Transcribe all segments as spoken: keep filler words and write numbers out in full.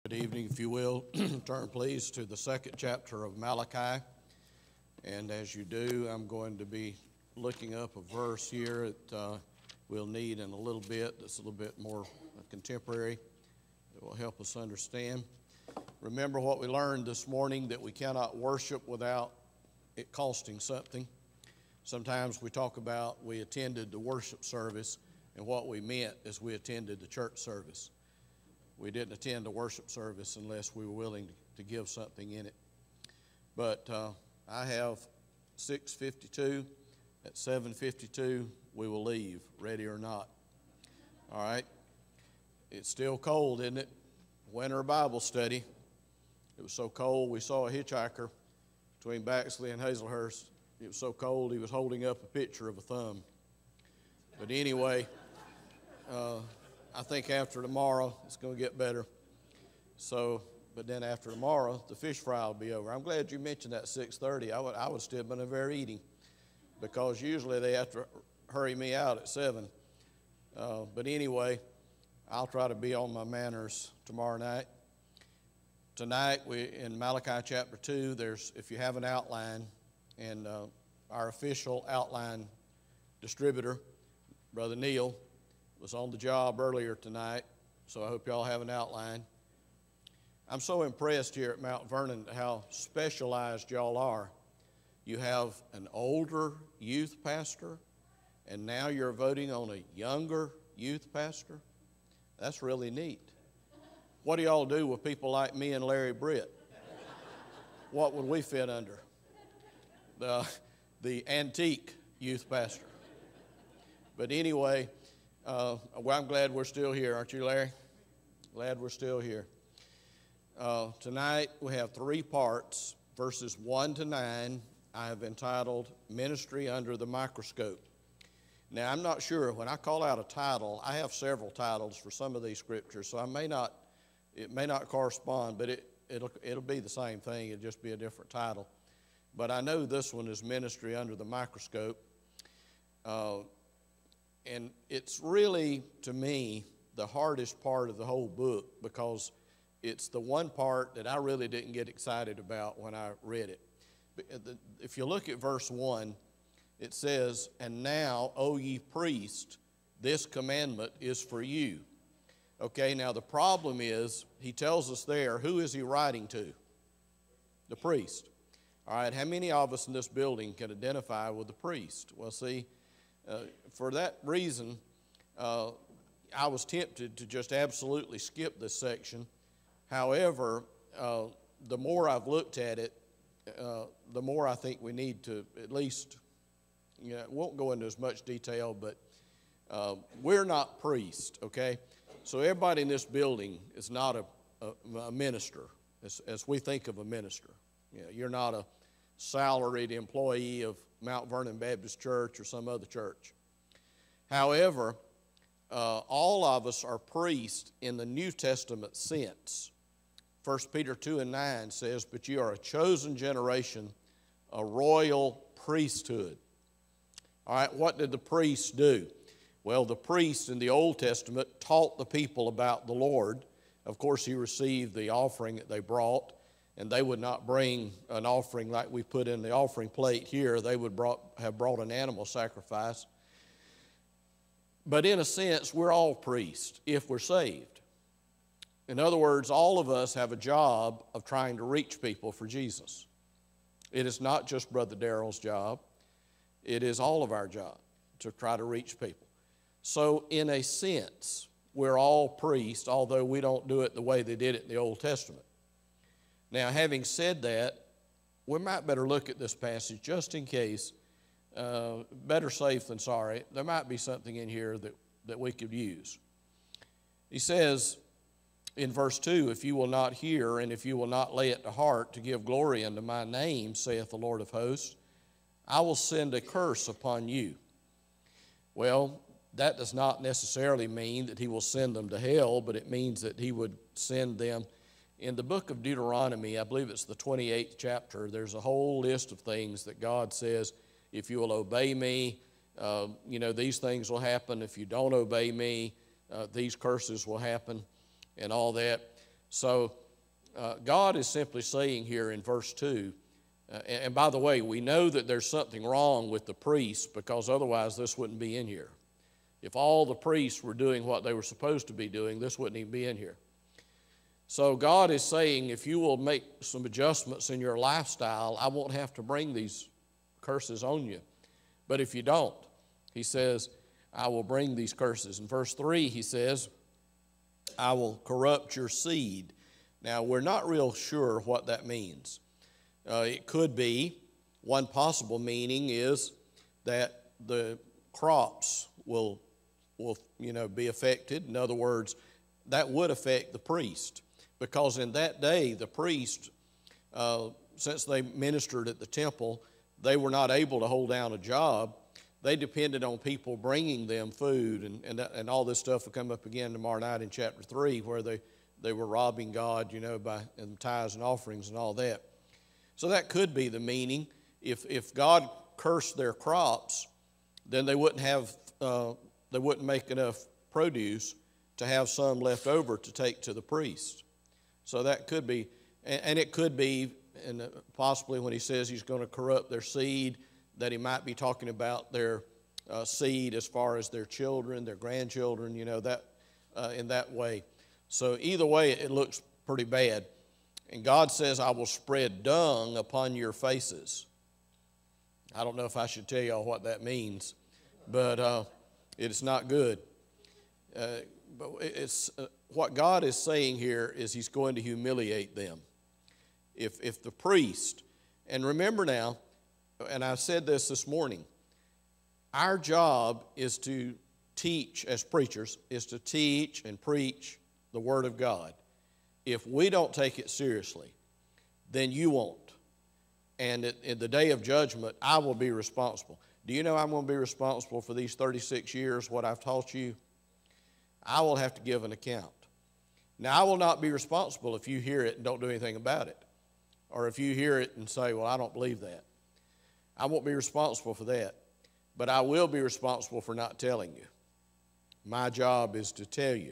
Good evening, if you will. Turn please to the second chapter of Malachi. And as you do, I'm going to be looking up a verse here that uh, we'll need in a little bit that's a little bit more contemporary that will help us understand. Remember what we learned this morning, that we cannot worship without it costing something. Sometimes we talk about we attended the worship service, and what we meant is we attended the church service. We didn't attend a worship service unless we were willing to, to give something in it. But uh, I have six fifty-two. At seven fifty-two, we will leave, ready or not. All right? It's still cold, isn't it? Winter Bible study. It was so cold, we saw a hitchhiker between Baxley and Hazelhurst. It was so cold, he was holding up a picture of a thumb. But anyway, uh, I think after tomorrow, it's going to get better. So, but then after tomorrow, the fish fry will be over. I'm glad you mentioned that six thirty. I would, I would still been there eating, because usually they have to hurry me out at seven. Uh, but anyway, I'll try to be on my manners tomorrow night. Tonight, we in Malachi chapter two, there's, if you have an outline, and uh, our official outline distributor, Brother Neil, was on the job earlier tonight, so I hope y'all have an outline. I'm so impressed here at Mount Vernon how specialized y'all are. You have an older youth pastor, and now you're voting on a younger youth pastor. That's really neat. What do y'all do with people like me and Larry Britt? What would we fit under? The, the antique youth pastor. But anyway, Uh, well, I'm glad we're still here, aren't you, Larry? Glad we're still here. Uh, tonight we have three parts, verses one to nine. I have entitled Ministry Under the Microscope. Now, I'm not sure, when I call out a title, I have several titles for some of these scriptures, so I may not, it may not correspond, but it, it'll, it'll be the same thing. It'll just be a different title. But I know this one is Ministry Under the Microscope. Uh, And it's really, to me, the hardest part of the whole book, because it's the one part that I really didn't get excited about when I read it. If you look at verse one, it says, "And now, O ye priests, this commandment is for you." Okay, now the problem is, he tells us there, who is he writing to? The priest. All right, how many of us in this building can identify with the priest? Well, see, Uh, for that reason, uh, I was tempted to just absolutely skip this section. However, uh, the more I've looked at it, uh, the more I think we need to at least, you know, won't go into as much detail, but uh, we're not priests, okay? So everybody in this building is not a, a, a minister, as, as we think of a minister. You know, you're not a salaried employee of Mount Vernon Baptist Church or some other church. However, uh, all of us are priests in the New Testament sense. First Peter two and nine says, "But you are a chosen generation, a royal priesthood." All right, what did the priests do? Well, the priests in the Old Testament taught the people about the Lord. Of course, he received the offering that they brought, and they would not bring an offering like we put in the offering plate here. They would brought, have brought an animal sacrifice. But in a sense, we're all priests if we're saved. In other words, all of us have a job of trying to reach people for Jesus. It is not just Brother Darrell's job. It is all of our job to try to reach people. So in a sense, we're all priests, although we don't do it the way they did it in the Old Testament. Now, having said that, we might better look at this passage just in case. Uh, better safe than sorry. There might be something in here that, that we could use. He says in verse two, "If you will not hear, and if you will not lay it to heart to give glory unto my name, saith the Lord of hosts, I will send a curse upon you." Well, that does not necessarily mean that he will send them to hell, but it means that he would send them. In the book of Deuteronomy, I believe it's the twenty-eighth chapter, there's a whole list of things that God says, if you will obey me, uh, you know, these things will happen. If you don't obey me, uh, these curses will happen and all that. So uh, God is simply saying here in verse two, uh, and, and by the way, we know that there's something wrong with the priests, because otherwise this wouldn't be in here. If all the priests were doing what they were supposed to be doing, this wouldn't even be in here. So God is saying, if you will make some adjustments in your lifestyle, I won't have to bring these curses on you. But if you don't, he says, I will bring these curses. In verse three, he says, I will corrupt your seed. Now, we're not real sure what that means. Uh, it could be, one possible meaning is that the crops will will, you know, be affected. In other words, that would affect the priest, because in that day, the priest, uh, since they ministered at the temple, they were not able to hold down a job. They depended on people bringing them food, and, and, and all this stuff will come up again tomorrow night in chapter three, where they, they were robbing God, you know, by in tithes and offerings and all that. So that could be the meaning. If, if God cursed their crops, then they wouldn't have uh, they wouldn't make enough produce to have some left over to take to the priest. So that could be, and, and it could be, and possibly when he says he's going to corrupt their seed, that he might be talking about their uh, seed as far as their children, their grandchildren, you know, that uh, in that way. So either way, it looks pretty bad. And God says, I will spread dung upon your faces. I don't know if I should tell y'all what that means, but uh, it's not good. Uh, but it's uh, what God is saying here is he's going to humiliate them. If, if the priest, and remember now, and I said this this morning, our job is to teach, as preachers, is to teach and preach the Word of God. If we don't take it seriously, then you won't. And at, in the day of judgment, I will be responsible. Do you know I'm going to be responsible for these thirty-six years, what I've taught you? I will have to give an account. Now, I will not be responsible if you hear it and don't do anything about it, or if you hear it and say, well, I don't believe that. I won't be responsible for that, but I will be responsible for not telling you. My job is to tell you.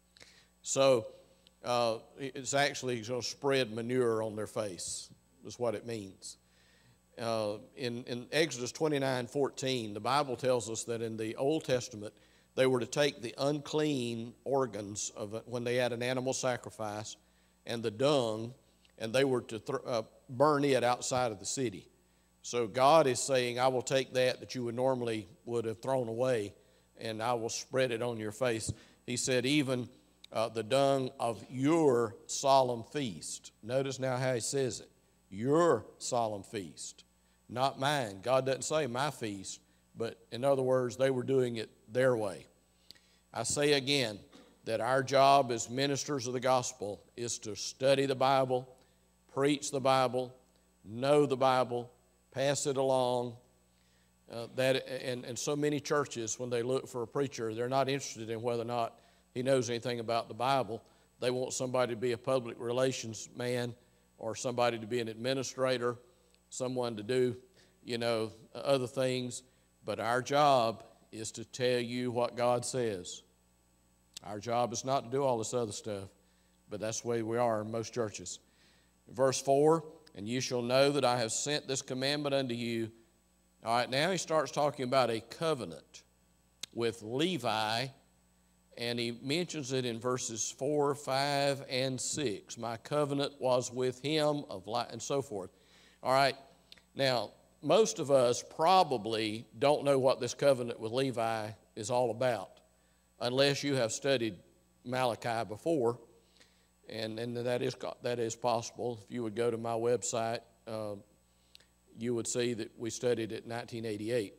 So uh, it's actually going to spread manure on their face, is what it means. Uh, in, in Exodus twenty-nine fourteen, the Bible tells us that in the Old Testament, they were to take the unclean organs of it when they had an animal sacrifice and the dung, and they were to th- uh, burn it outside of the city. So God is saying, I will take that that you would normally would have thrown away, and I will spread it on your face. He said, even uh, the dung of your solemn feast. Notice now how he says it. Your solemn feast, not mine. God doesn't say my feast, but in other words, they were doing it their way. I say again that our job as ministers of the gospel is to study the Bible, preach the Bible, know the Bible, pass it along. Uh, that and, and so many churches, when they look for a preacher, they're not interested in whether or not he knows anything about the Bible. They want somebody to be a public relations man, or somebody to be an administrator, someone to do, you know, other things. But our job is to tell you what God says. Our job is not to do all this other stuff, but that's the way we are in most churches. Verse four, and you shall know that I have sent this commandment unto you. All right, now he starts talking about a covenant with Levi, and he mentions it in verses four, five, and six. My covenant was with him of light, and so forth. All right, now, most of us probably don't know what this covenant with Levi is all about, unless you have studied Malachi before, and, and that is that is possible. If you would go to my website, uh, you would see that we studied it in nineteen eighty-eight.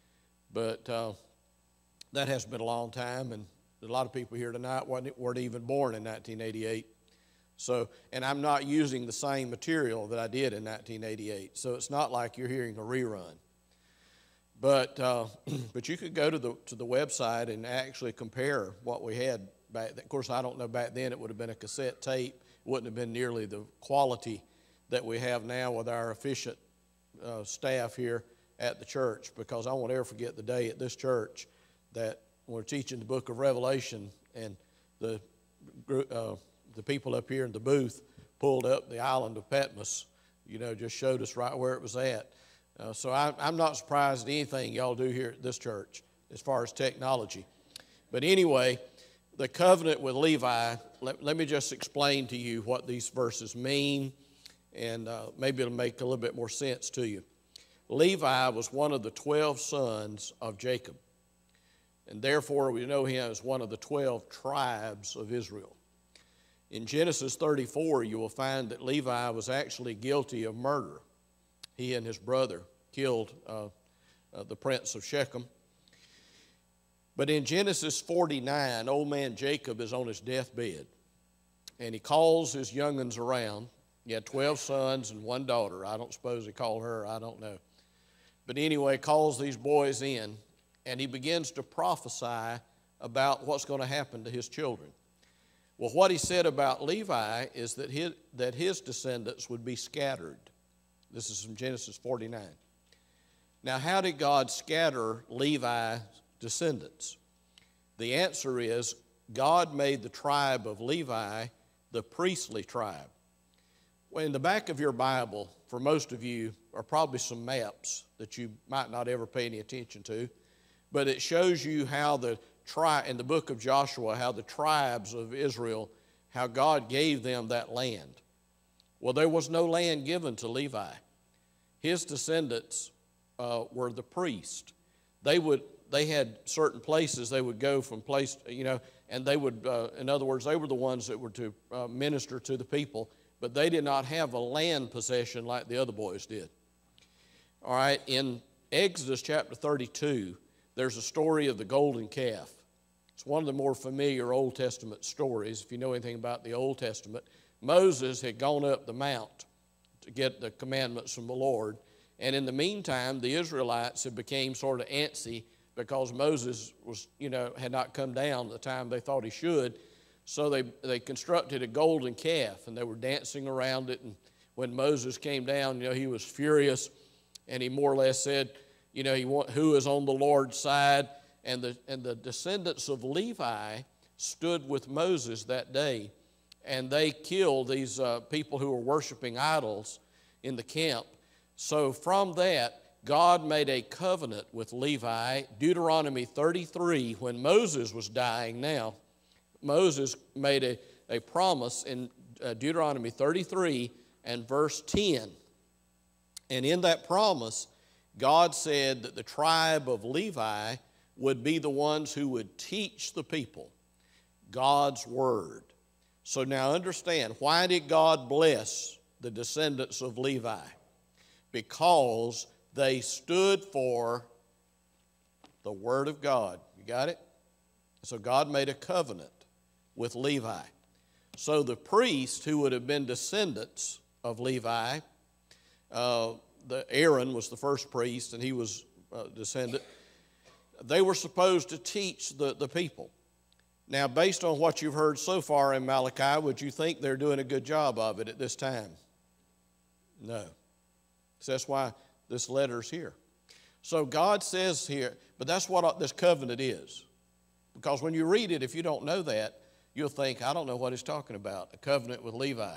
But uh, that has been a long time, and a lot of people here tonight weren't, weren't even born in nineteen eighty-eight. So, and I'm not using the same material that I did in nineteen eighty-eight. So it's not like you're hearing a rerun. But uh, but you could go to the to the website and actually compare what we had back then. Of course, I don't know, back then it would have been a cassette tape. It wouldn't have been nearly the quality that we have now with our efficient uh, staff here at the church, because I won't ever forget the day at this church that we're teaching the book of Revelation, and the uh, the people up here in the booth pulled up the island of Patmos, you know, just showed us right where it was at. Uh, so I, I'm not surprised at anything y'all do here at this church as far as technology. But anyway, the covenant with Levi, let, let me just explain to you what these verses mean, and uh, maybe it'll make a little bit more sense to you. Levi was one of the twelve sons of Jacob, and therefore we know him as one of the twelve tribes of Israel. In Genesis thirty-four, you will find that Levi was actually guilty of murder. He and his brother killed uh, uh, the prince of Shechem. But in Genesis forty-nine, old man Jacob is on his deathbed, and he calls his young'uns around. He had twelve sons and one daughter. I don't suppose he called her, I don't know. But anyway, calls these boys in, and he begins to prophesy about what's going to happen to his children. Well, what he said about Levi is that his, that his descendants would be scattered. This is from Genesis forty-nine. Now, how did God scatter Levi's descendants? The answer is God made the tribe of Levi the priestly tribe. Well, in the back of your Bible, for most of you, are probably some maps that you might not ever pay any attention to, but it shows you how the tri- in the book of Joshua, how the tribes of Israel, how God gave them that land. Well, there was no land given to Levi. His descendants uh, were the priest. They would, they had certain places they would go from place, you know, and they would, uh, in other words, they were the ones that were to uh, minister to the people, but they did not have a land possession like the other boys did. All right, in Exodus chapter thirty-two, there's a story of the golden calf. It's one of the more familiar Old Testament stories, if you know anything about the Old Testament. Moses had gone up the mount to get the commandments from the Lord, and in the meantime, the Israelites had became sort of antsy because Moses was, you know, had not come down the time they thought he should. So they, they constructed a golden calf, and they were dancing around it. And when Moses came down, you know, he was furious, and he more or less said, you know, he want, who is on the Lord's side? And the, and the descendants of Levi stood with Moses that day, and they killed these uh, people who were worshiping idols in the camp. So from that, God made a covenant with Levi. Deuteronomy thirty-three, when Moses was dying now, Moses made a, a promise in uh, Deuteronomy thirty-three and verse ten. And in that promise, God said that the tribe of Levi would be the ones who would teach the people God's word. So now understand, why did God bless the descendants of Levi? Because they stood for the word of God. You got it? So God made a covenant with Levi. So the priests who would have been descendants of Levi, uh, the Aaron was the first priest, and he was a descendant. They were supposed to teach the, the people. Now, based on what you've heard so far in Malachi, would you think they're doing a good job of it at this time? No. So that's why this letter's here. So God says here, but that's what this covenant is. Because when you read it, if you don't know that, you'll think, I don't know what he's talking about, a covenant with Levi.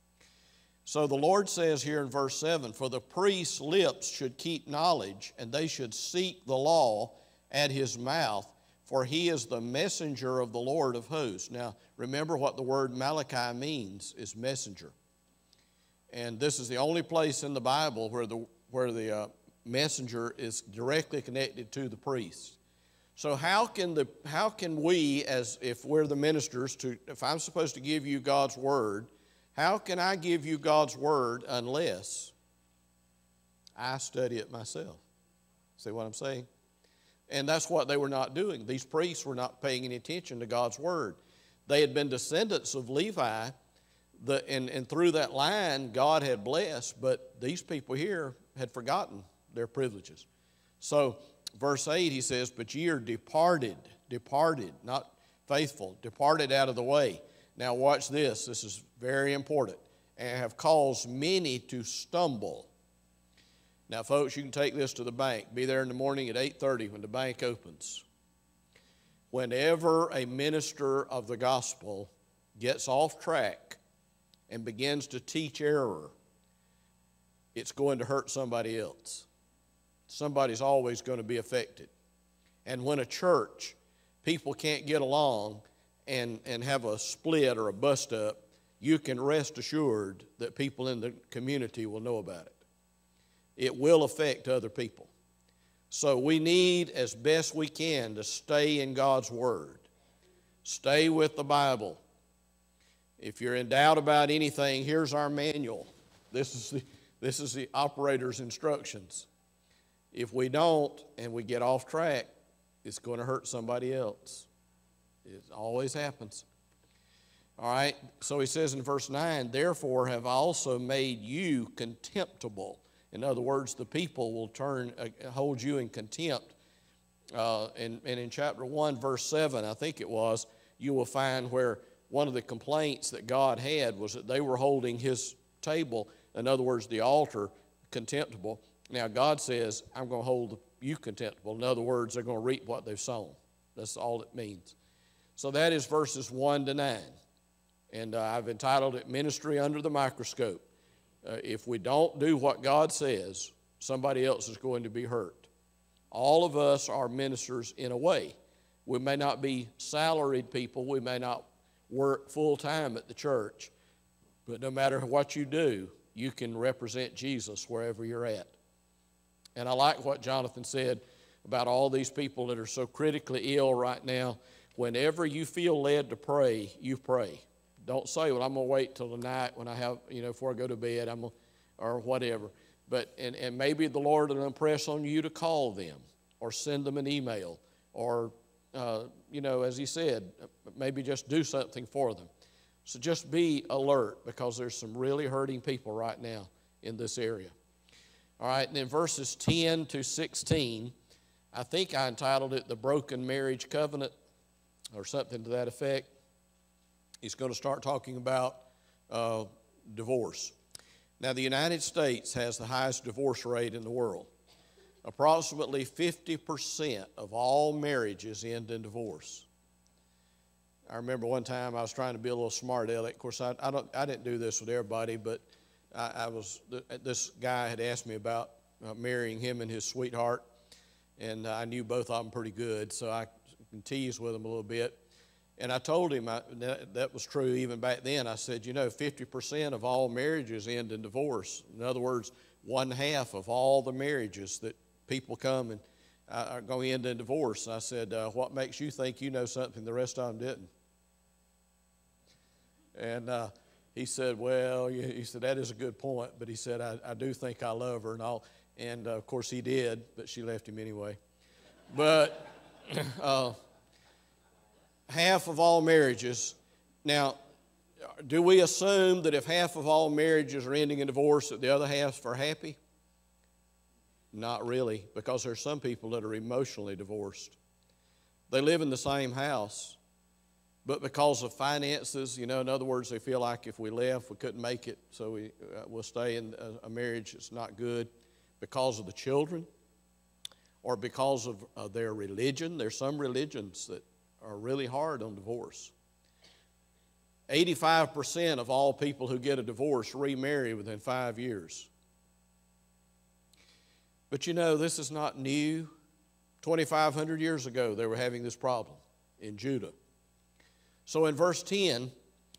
So the Lord says here in verse seven, for the priest's lips should keep knowledge, and they should seek the law at his mouth, for he is the messenger of the Lord of hosts. Now, remember what the word Malachi means, is messenger. And this is the only place in the Bible where the, where the uh, messenger is directly connected to the priest. So how can the how can we, as if we're the ministers, to if I'm supposed to give you God's word, how can I give you God's word unless I study it myself? See what I'm saying? And that's what they were not doing. These priests were not paying any attention to God's word. They had been descendants of Levi, the, and, and through that line God had blessed, but these people here had forgotten their privileges. So verse eight, he says, but ye are departed, departed, not faithful, departed out of the way. Now watch this, this is very important. And have caused many to stumble. Now folks, you can take this to the bank. Be there in the morning at eight thirty when the bank opens. Whenever a minister of the gospel gets off track and begins to teach error, it's going to hurt somebody else. Somebody's always going to be affected. And when a church, people can't get along and, and have a split or a bust up, you can rest assured that people in the community will know about it. It will affect other people. So we need, as best we can, to stay in God's Word. Stay with the Bible. If you're in doubt about anything, here's our manual. This is the, this is the operator's instructions. If we don't and we get off track, it's going to hurt somebody else. It always happens. All right, so he says in verse nine, therefore have I also made you contemptible. In other words, the people will turn, uh, hold you in contempt. Uh, and, and in chapter one, verse seven, I think it was, you will find where one of the complaints that God had was that they were holding his table, in other words, the altar, contemptible. Now, God says, I'm going to hold you contemptible. In other words, they're going to reap what they've sown. That's all it means. So that is verses one to nine. And uh, I've entitled it Ministry Under the Microscope. Uh, if we don't do what God says, somebody else is going to be hurt. All of us are ministers in a way. We may not be salaried people. We may not work full-time at the church. But no matter what you do, you can represent Jesus wherever you're at. And I like what Jonathan said about all these people that are so critically ill right now. Whenever you feel led to pray, you pray. Don't say, well, I'm going to wait till the night when I have, you know, before I go to bed, I'm gonna, or whatever. But, and, and maybe the Lord will impress on you to call them or send them an email or, uh, you know, as he said, maybe just do something for them. So just be alert because there's some really hurting people right now in this area. All right, and in verses ten to sixteen, I think I entitled it The Broken Marriage Covenant or something to that effect. He's going to start talking about uh, divorce. Now, the United States has the highest divorce rate in the world. Approximately fifty percent of all marriages end in divorce. I remember one time I was trying to be a little smart aleck. Of course, I, I, don't, I didn't do this with everybody, but I, I was. This guy had asked me about uh, marrying him and his sweetheart, and uh, I knew both of them pretty good, so I teased with him a little bit. And I told him I, that, that was true even back then. I said, you know, fifty percent of all marriages end in divorce. In other words, one half of all the marriages that people come and uh, are going to end in divorce. I said, uh, what makes you think you know something the rest of them didn't? And uh, he said, well, he said, that is a good point. But he said, I, I do think I love her and all. And, uh, of course, he did, but she left him anyway. But... Uh, half of all marriages. Now, do we assume that if half of all marriages are ending in divorce, that the other half are happy? Not really, because there's some people that are emotionally divorced. They live in the same house, but because of finances, you know, in other words, they feel like if we left, we couldn't make it, so we, uh, we'll stay in a, a marriage that's not good. Because of the children, or because of uh, their religion. There's some religions that are really hard on divorce. eighty-five percent of all people who get a divorce remarry within five years. But you know, this is not new. twenty-five hundred years ago, they were having this problem in Judah. So in verse ten,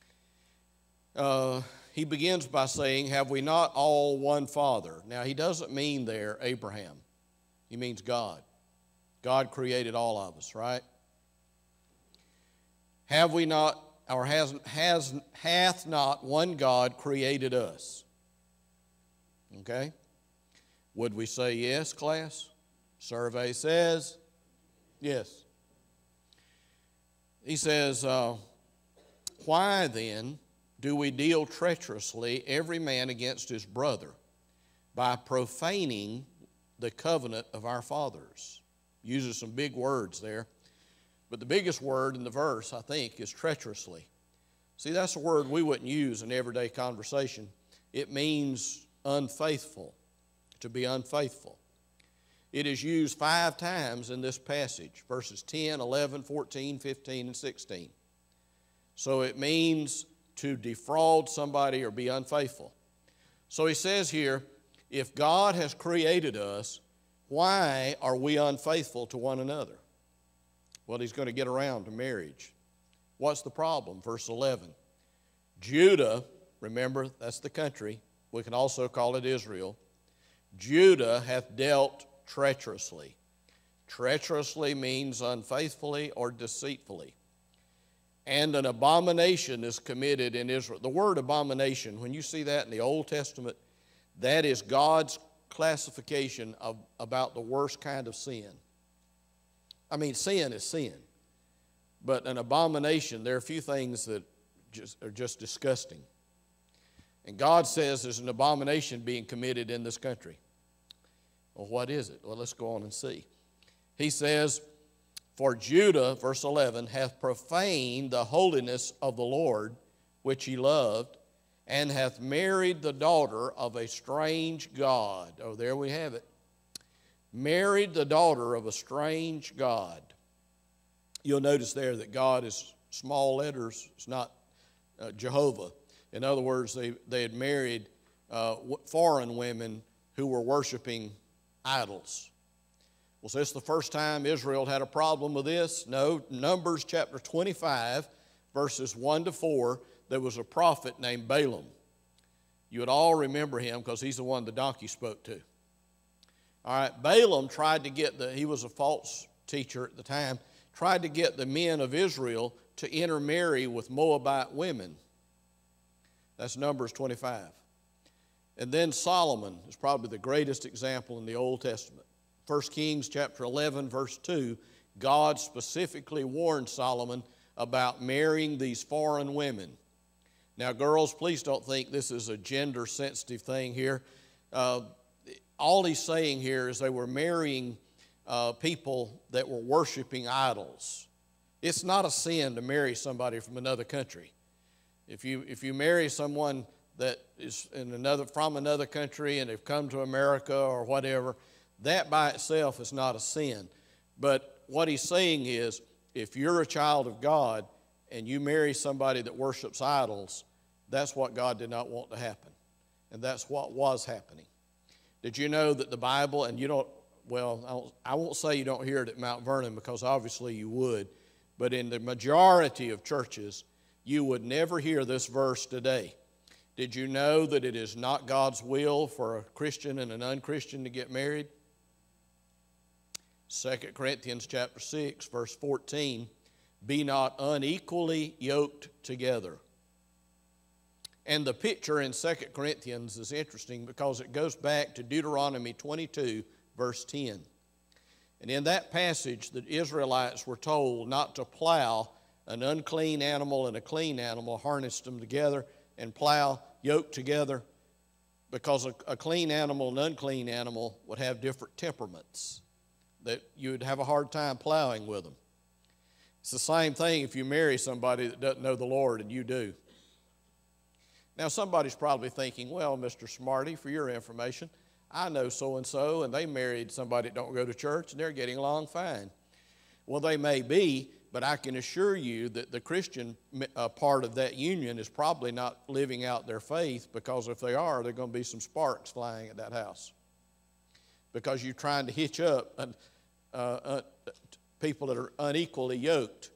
uh, he begins by saying, have we not all one Father? Now, he doesn't mean there Abraham. He means God. God created all of us, right? Have we not, or has, has, hath not one God created us? Okay? Would we say yes, class? Survey says yes. He says, uh, why then do we deal treacherously every man against his brother by profaning the covenant of our fathers? Uses some big words there. But the biggest word in the verse, I think, is treacherously. See, that's a word we wouldn't use in everyday conversation. It means unfaithful, to be unfaithful. It is used five times in this passage, verses ten, eleven, fourteen, fifteen, and sixteen. So it means to defraud somebody or be unfaithful. So he says here, if God has created us, why are we unfaithful to one another? Well, he's going to get around to marriage. What's the problem? Verse eleven. Judah, remember, that's the country. We can also call it Israel. Judah hath dealt treacherously. Treacherously means unfaithfully or deceitfully. And an abomination is committed in Israel. The word abomination, when you see that in the Old Testament, that is God's classification of about the worst kind of sin. I mean, sin is sin. But an abomination, there are a few things that just, are just disgusting. And God says there's an abomination being committed in this country. Well, what is it? Well, let's go on and see. He says, for Judah, verse eleven, hath profaned the holiness of the Lord, which he loved, and hath married the daughter of a strange god. Oh, there we have it. Married the daughter of a strange god. You'll notice there that God is small letters. It's not uh, Jehovah. In other words, they, they had married uh, foreign women who were worshiping idols. Was this the first time Israel had a problem with this? No. Numbers chapter twenty-five, verses one to four, there was a prophet named Balaam. You would all remember him because he's the one the donkey spoke to. All right, Balaam tried to get the, he was a false teacher at the time, tried to get the men of Israel to intermarry with Moabite women. That's Numbers twenty-five. And then Solomon is probably the greatest example in the Old Testament. First Kings chapter eleven, verse two, God specifically warned Solomon about marrying these foreign women. Now, girls, please don't think this is a gender-sensitive thing here. Uh, all he's saying here is they were marrying uh, people that were worshiping idols. It's not a sin to marry somebody from another country. If you, if you marry someone that is in another, from another country and they've come to America or whatever, that by itself is not a sin. But what he's saying is, if you're a child of God and you marry somebody that worships idols, that's what God did not want to happen. And that's what was happening. Did you know that the Bible, and you don't, well, I won't, I won't say you don't hear it at Mount Vernon because obviously you would, but in the majority of churches, you would never hear this verse today. Did you know that it is not God's will for a Christian and an unchristian to get married? Second Corinthians chapter six, verse fourteen, be not unequally yoked together. And the picture in Second Corinthians is interesting because it goes back to Deuteronomy twenty-two, verse ten. And in that passage, the Israelites were told not to plow an unclean animal and a clean animal, harnessed them together and plow, yoked together, because a, a clean animal and unclean animal would have different temperaments, that you would have a hard time plowing with them. It's the same thing if you marry somebody that doesn't know the Lord and you do. Now, somebody's probably thinking, well, Mister Smarty, for your information, I know so-and-so, and they married somebody that don't go to church, and they're getting along fine. Well, they may be, but I can assure you that the Christian uh, part of that union is probably not living out their faith, because if they are, there are going to be some sparks flying at that house. Because you're trying to hitch up uh, uh, people that are unequally yoked.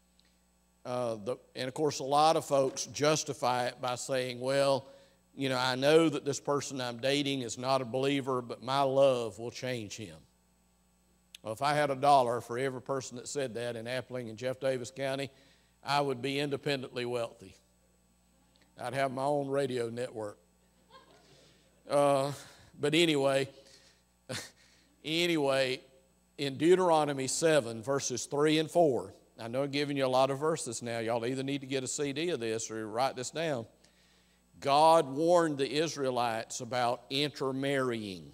Uh, the, and, of course, a lot of folks justify it by saying, well, you know, I know that this person I'm dating is not a believer, but my love will change him. Well, if I had a dollar for every person that said that in Appling and Jeff Davis County, I would be independently wealthy. I'd have my own radio network. Uh, but anyway... Anyway, in Deuteronomy seven, verses three and four, I know I'm giving you a lot of verses now. Y'all either need to get a C D of this or write this down. God warned the Israelites about intermarrying.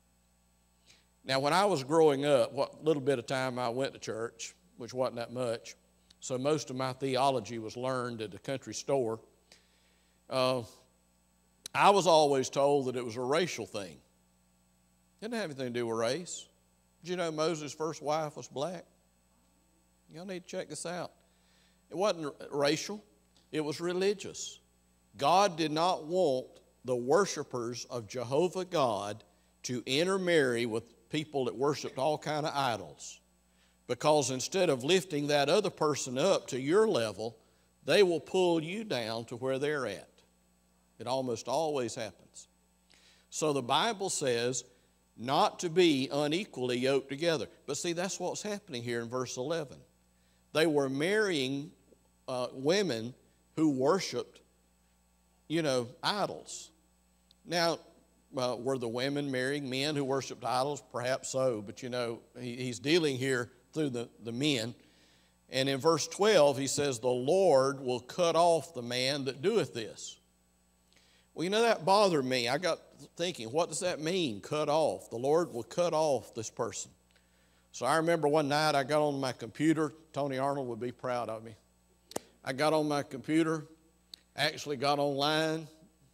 Now, when I was growing up, what little bit of time I went to church, which wasn't that much, so most of my theology was learned at a country store, uh, I was always told that it was a racial thing. It didn't have anything to do with race. Did you know Moses' first wife was black? Y'all need to check this out. It wasn't racial. It was religious. God did not want the worshipers of Jehovah God to intermarry with people that worshiped all kind of idols. Because instead of lifting that other person up to your level, they will pull you down to where they're at. It almost always happens. So the Bible says not to be unequally yoked together. But see, that's what's happening here in verse eleven. They were marrying uh, women who worshiped, you know, idols. Now, uh, were the women marrying men who worshiped idols? Perhaps so, but you know, he, he's dealing here through the, the men. And in verse twelve, he says, the Lord will cut off the man that doeth this. Well, you know, that bothered me. I got thinking, what does that mean, cut off? The Lord will cut off this person. So I remember one night I got on my computer. Tony Arnold would be proud of me. I got on my computer, actually got online,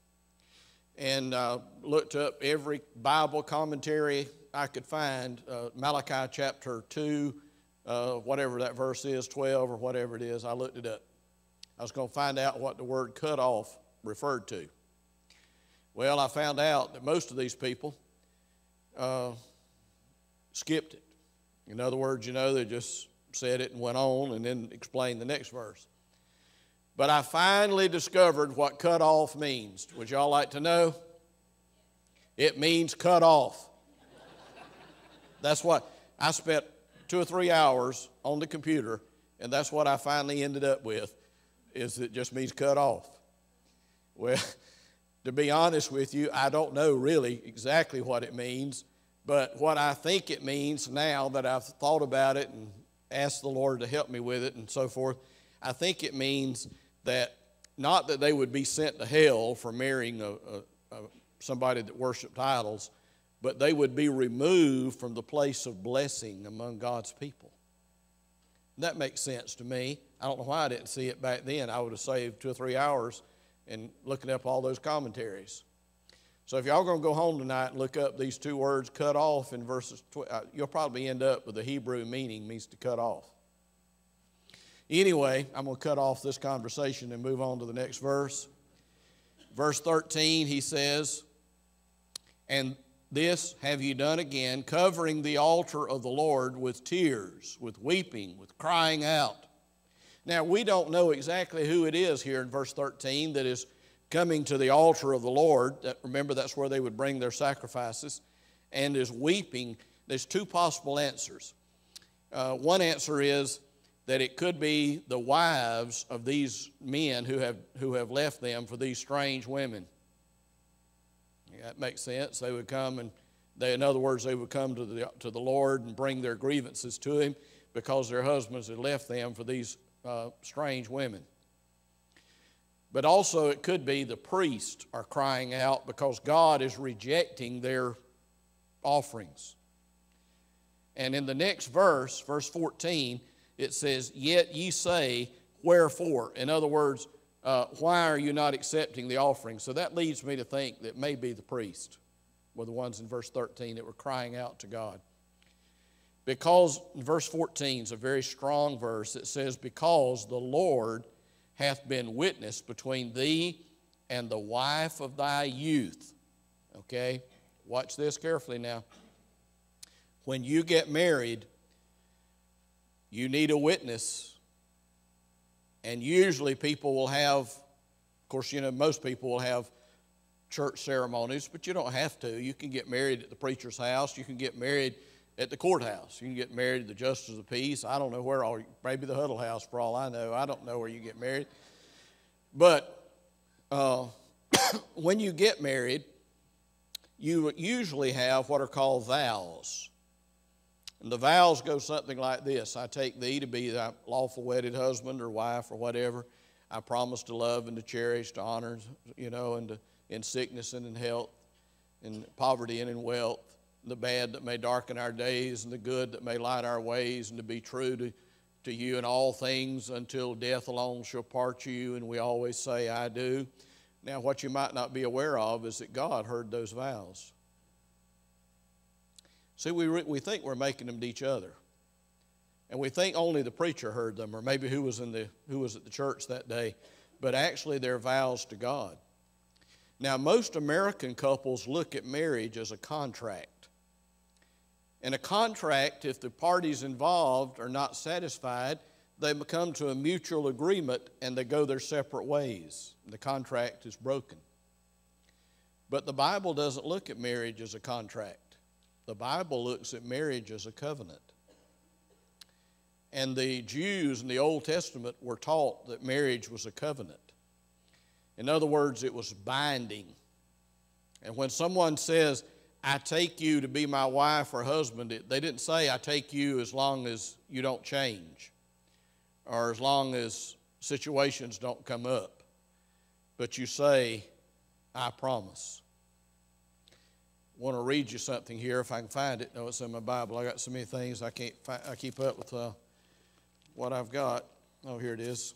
and uh, looked up every Bible commentary I could find, uh, Malachi chapter two, uh, whatever that verse is, twelve or whatever it is. I looked it up. I was going to find out what the word cut off referred to. Well, I found out that most of these people uh, skipped it. In other words, you know, they just said it and went on and then explained the next verse. But I finally discovered what cut off means. Would y'all like to know? It means cut off. That's what I spent two or three hours on the computer, and that's what I finally ended up with, is it just means cut off. Well, to be honest with you, I don't know really exactly what it means, but what I think it means now that I've thought about it and asked the Lord to help me with it and so forth, I think it means that not that they would be sent to hell for marrying a, a, a, somebody that worshiped idols, but they would be removed from the place of blessing among God's people. That makes sense to me. I don't know why I didn't see it back then. I would have saved two or three hours and looking up all those commentaries. So if y'all going to go home tonight and look up these two words, cut off, in verses, uh, you'll probably end up with the Hebrew meaning means to cut off. Anyway, I'm going to cut off this conversation and move on to the next verse. Verse thirteen, he says, and this have you done again, covering the altar of the Lord with tears, with weeping, with crying out. Now, we don't know exactly who it is here in verse thirteen that is coming to the altar of the Lord. Remember, that's where they would bring their sacrifices, and is weeping. There's two possible answers. Uh, one answer is that it could be the wives of these men who have, who have left them for these strange women. Yeah, that makes sense. They would come and, they, in other words, they would come to the, to the Lord and bring their grievances to Him because their husbands had left them for these uh, strange women. But also it could be the priests are crying out because God is rejecting their offerings. And in the next verse, verse fourteen, it says, yet ye say, wherefore? In other words, uh, why are you not accepting the offering? So that leads me to think that maybe the priests were the ones in verse thirteen that were crying out to God. Because, verse fourteen is a very strong verse. It says, because the Lord hath been witness between thee and the wife of thy youth. Okay? Watch this carefully now. When you get married, you need a witness. And usually people will have, of course, you know, most people will have church ceremonies, but you don't have to. You can get married at the preacher's house. You can get married at the courthouse. You can get married at the Justice of the Peace. I don't know where, all, maybe the Huddle House for all I know. I don't know where you get married. But uh, when you get married, you usually have what are called vows. And the vows go something like this. I take thee to be thy lawful wedded husband or wife or whatever. I promise to love and to cherish, to honor, you know, and to, in sickness and in health, in poverty and in wealth, the bad that may darken our days and the good that may light our ways, and to be true to, to you in all things until death alone shall part you. And we always say, I do. Now, what you might not be aware of is that God heard those vows. See, we, we think we're making them to each other. And we think only the preacher heard them, or maybe who was, in the, who was at the church that day. but actually they're vows to God. Now, most American couples look at marriage as a contract. And a contract, if the parties involved are not satisfied, they come to a mutual agreement and they go their separate ways. The contract is broken. But the Bible doesn't look at marriage as a contract. The Bible looks at marriage as a covenant. And the Jews in the Old Testament were taught that marriage was a covenant. In other words, it was binding. And when someone says, I take you to be my wife or husband, they didn't say, I take you as long as you don't change or as long as situations don't come up. But you say, I promise. I want to read you something here if I can find it. No, it's in my Bible. I got so many things I can't find, I keep up with uh, what I've got. Oh, here it is.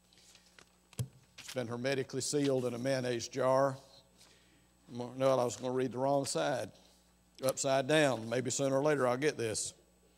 It's been hermetically sealed in a mayonnaise jar. No, I was going to read the wrong side, upside down. Maybe sooner or later I'll get this.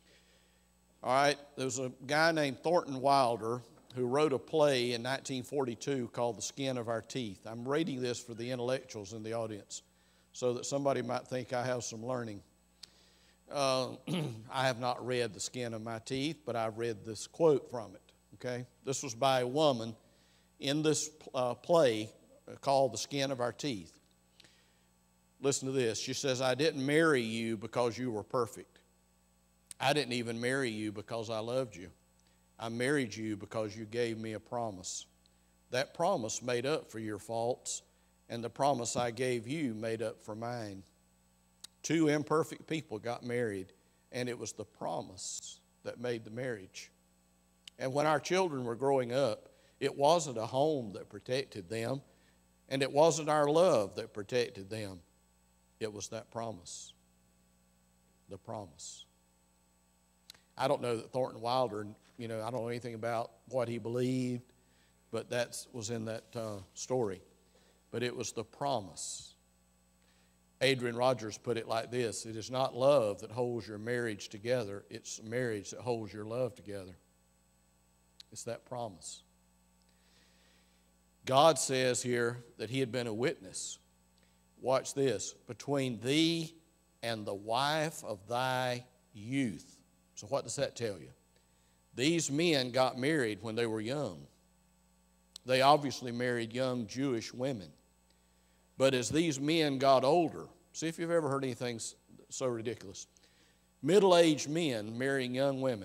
All right, there was a guy named Thornton Wilder who wrote a play in nineteen forty-two called The Skin of Our Teeth. I'm reading this for the intellectuals in the audience so that somebody might think I have some learning. Uh, I have not read The Skin of My Teeth, but I've read this quote from it, okay? This was by a woman in this uh, play called The Skin of Our Teeth. Listen to this. She says, I didn't marry you because you were perfect. I didn't even marry you because I loved you. I married you because you gave me a promise. That promise made up for your faults, and the promise I gave you made up for mine. Two imperfect people got married, and it was the promise that made the marriage. And when our children were growing up, it wasn't a home that protected them, and it wasn't our love that protected them. It was that promise. The promise. I don't know that Thornton Wilder, you know, I don't know anything about what he believed, but that was in that uh, story. But it was the promise. Adrian Rogers put it like this: it is not love that holds your marriage together, it's marriage that holds your love together. It's that promise. God says here that he had been a witness. Watch this. Between thee and the wife of thy youth. So what does that tell you? These men got married when they were young. They obviously married young Jewish women. But as these men got older, see if you've ever heard anything so ridiculous. Middle-aged men marrying young women.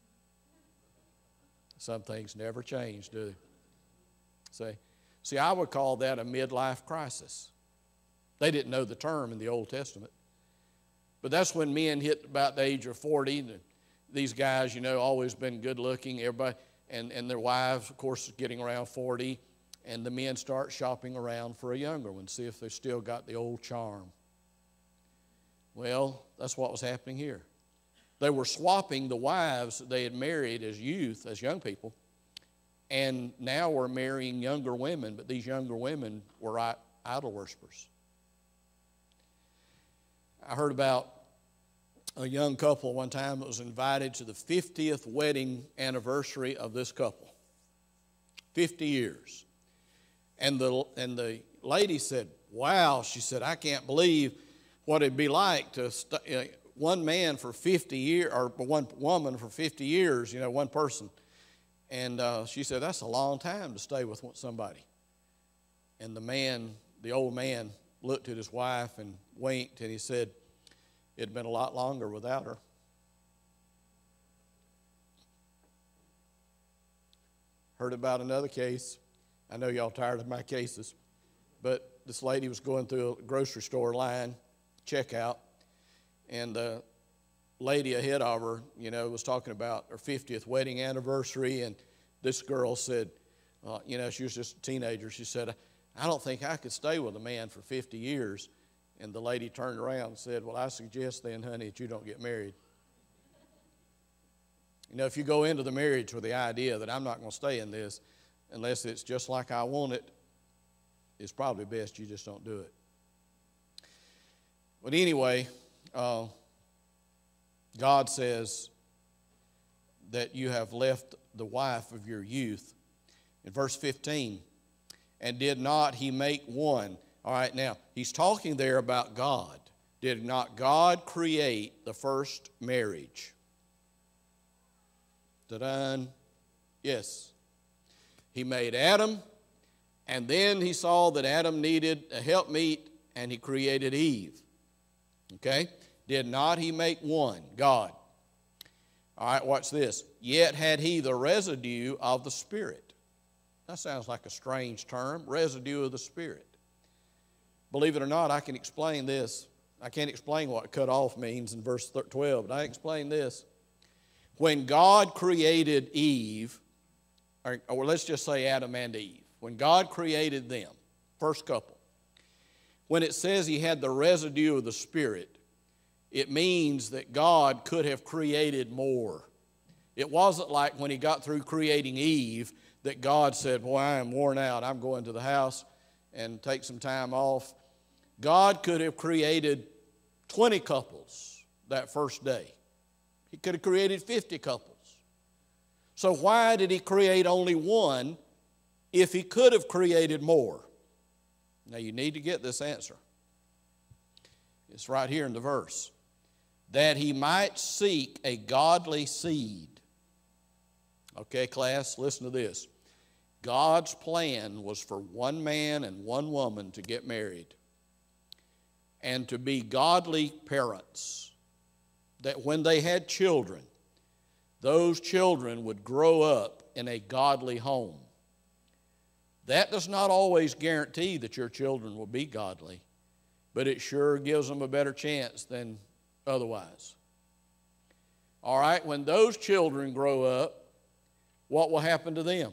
Some things never change, do they? See, see, I would call that a midlife crisis. They didn't know the term in the Old Testament. But that's when men hit about the age of forty. And these guys, you know, always been good looking, everybody, and, and their wives, of course, getting around forty. And the men start shopping around for a younger one, see if they've still got the old charm. Well, that's what was happening here. They were swapping the wives that they had married as youth, as young people, and now were marrying younger women, but these younger women were idol worshipers. I heard about a young couple one time that was invited to the fiftieth wedding anniversary of this couple. fifty years. And the, and the lady said, wow, she said, I can't believe what it'd be like to st- uh, one man for fifty years, or one woman for fifty years, you know, one person. And uh, she said, that's a long time to stay with somebody. And the man, the old man, looked at his wife and winked, and he said, it'd been a lot longer without her. Heard about another case. I know y'all tired of my cases, but this lady was going through a grocery store line, checkout, and the lady ahead of her, you know, was talking about her fiftieth wedding anniversary, and this girl said, uh, you know, she was just a teenager. She said, I don't think I could stay with a man for fifty years. And the lady turned around and said, well, I suggest then, honey, that you don't get married. You know, if you go into the marriage with the idea that I'm not going to stay in this unless it's just like I want it, it's probably best you just don't do it. But anyway, uh, God says that you have left the wife of your youth. In verse fifteen, And did not he make one? All right, now, he's talking there about God. Did not God create the first marriage? Ta-da! Yes. He made Adam, and then he saw that Adam needed a helpmeet, and he created Eve. Okay? Did not he make one? God. All right, watch this. Yet had he the residue of the Spirit. That sounds like a strange term, residue of the Spirit. Believe it or not, I can explain this. I can't explain what cut off means in verse twelve, but I explain this. When God created Eve, or, or let's just say Adam and Eve, when God created them, first couple, when it says he had the residue of the Spirit, it means that God could have created more. It wasn't like when he got through creating Eve that God said, boy, I am worn out. I'm going to the house and take some time off. God could have created twenty couples that first day. He could have created fifty couples. So why did he create only one if he could have created more? Now you need to get this answer. It's right here in the verse. That he might seek a godly seed. Okay, class, listen to this. God's plan was for one man and one woman to get married and to be godly parents. That when they had children, those children would grow up in a godly home. That does not always guarantee that your children will be godly, but it sure gives them a better chance than otherwise. All right, when those children grow up, what will happen to them?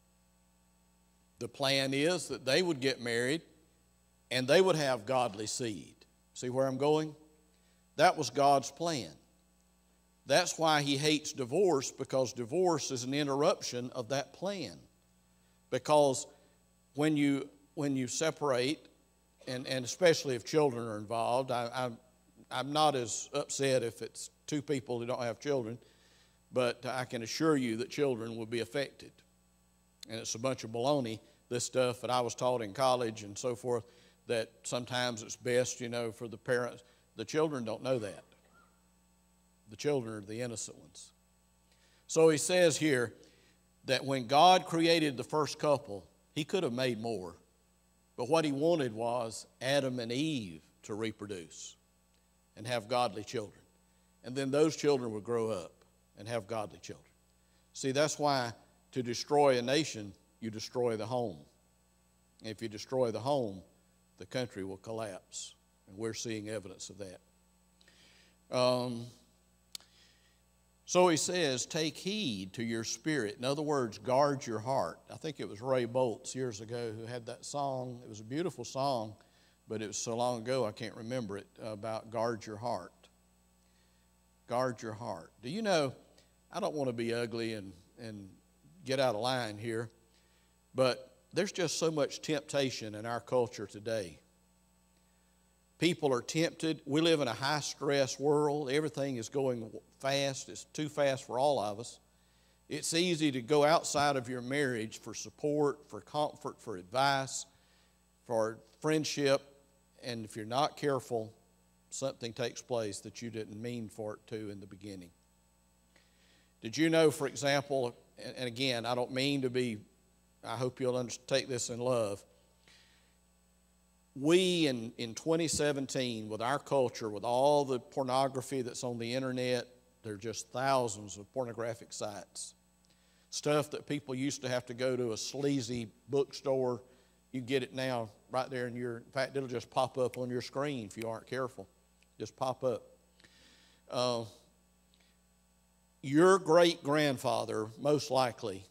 The plan is that they would get married and they would have godly seed. See where I'm going? That was God's plan. That's why he hates divorce, because divorce is an interruption of that plan. Because when you when you separate, and, and especially if children are involved, I, I'm, I'm not as upset if it's two people who don't have children, but I can assure you that children will be affected. And it's a bunch of baloney, this stuff that I was taught in college and so forth, that sometimes it's best, you know, for the parents. The children don't know that. The children are the innocent ones. So he says here that when God created the first couple, he could have made more. But what he wanted was Adam and Eve to reproduce and have godly children. And then those children would grow up and have godly children. See, that's why to destroy a nation, you destroy the home. And if you destroy the home, the country will collapse. And we're seeing evidence of that. Um, so he says, take heed to your spirit. In other words, guard your heart. I think it was Ray Boltz years ago who had that song. It was a beautiful song, but it was so long ago I can't remember it, about guard your heart. Guard your heart. Do you know, I don't want to be ugly and, and get out of line here, but there's just so much temptation in our culture today. People are tempted. We live in a high-stress world. Everything is going fast. It's too fast for all of us. It's easy to go outside of your marriage for support, for comfort, for advice, for friendship, and if you're not careful, something takes place that you didn't mean for it to in the beginning. Did you know, for example, and again, I don't mean to be, I hope you'll take this in love. We in, in twenty seventeen, with our culture, with all the pornography that's on the internet, there are just thousands of pornographic sites. Stuff that people used to have to go to a sleazy bookstore. You get it now right there in your, in fact, it'll just pop up on your screen if you aren't careful. Just pop up. Uh, your great-grandfather, most likely,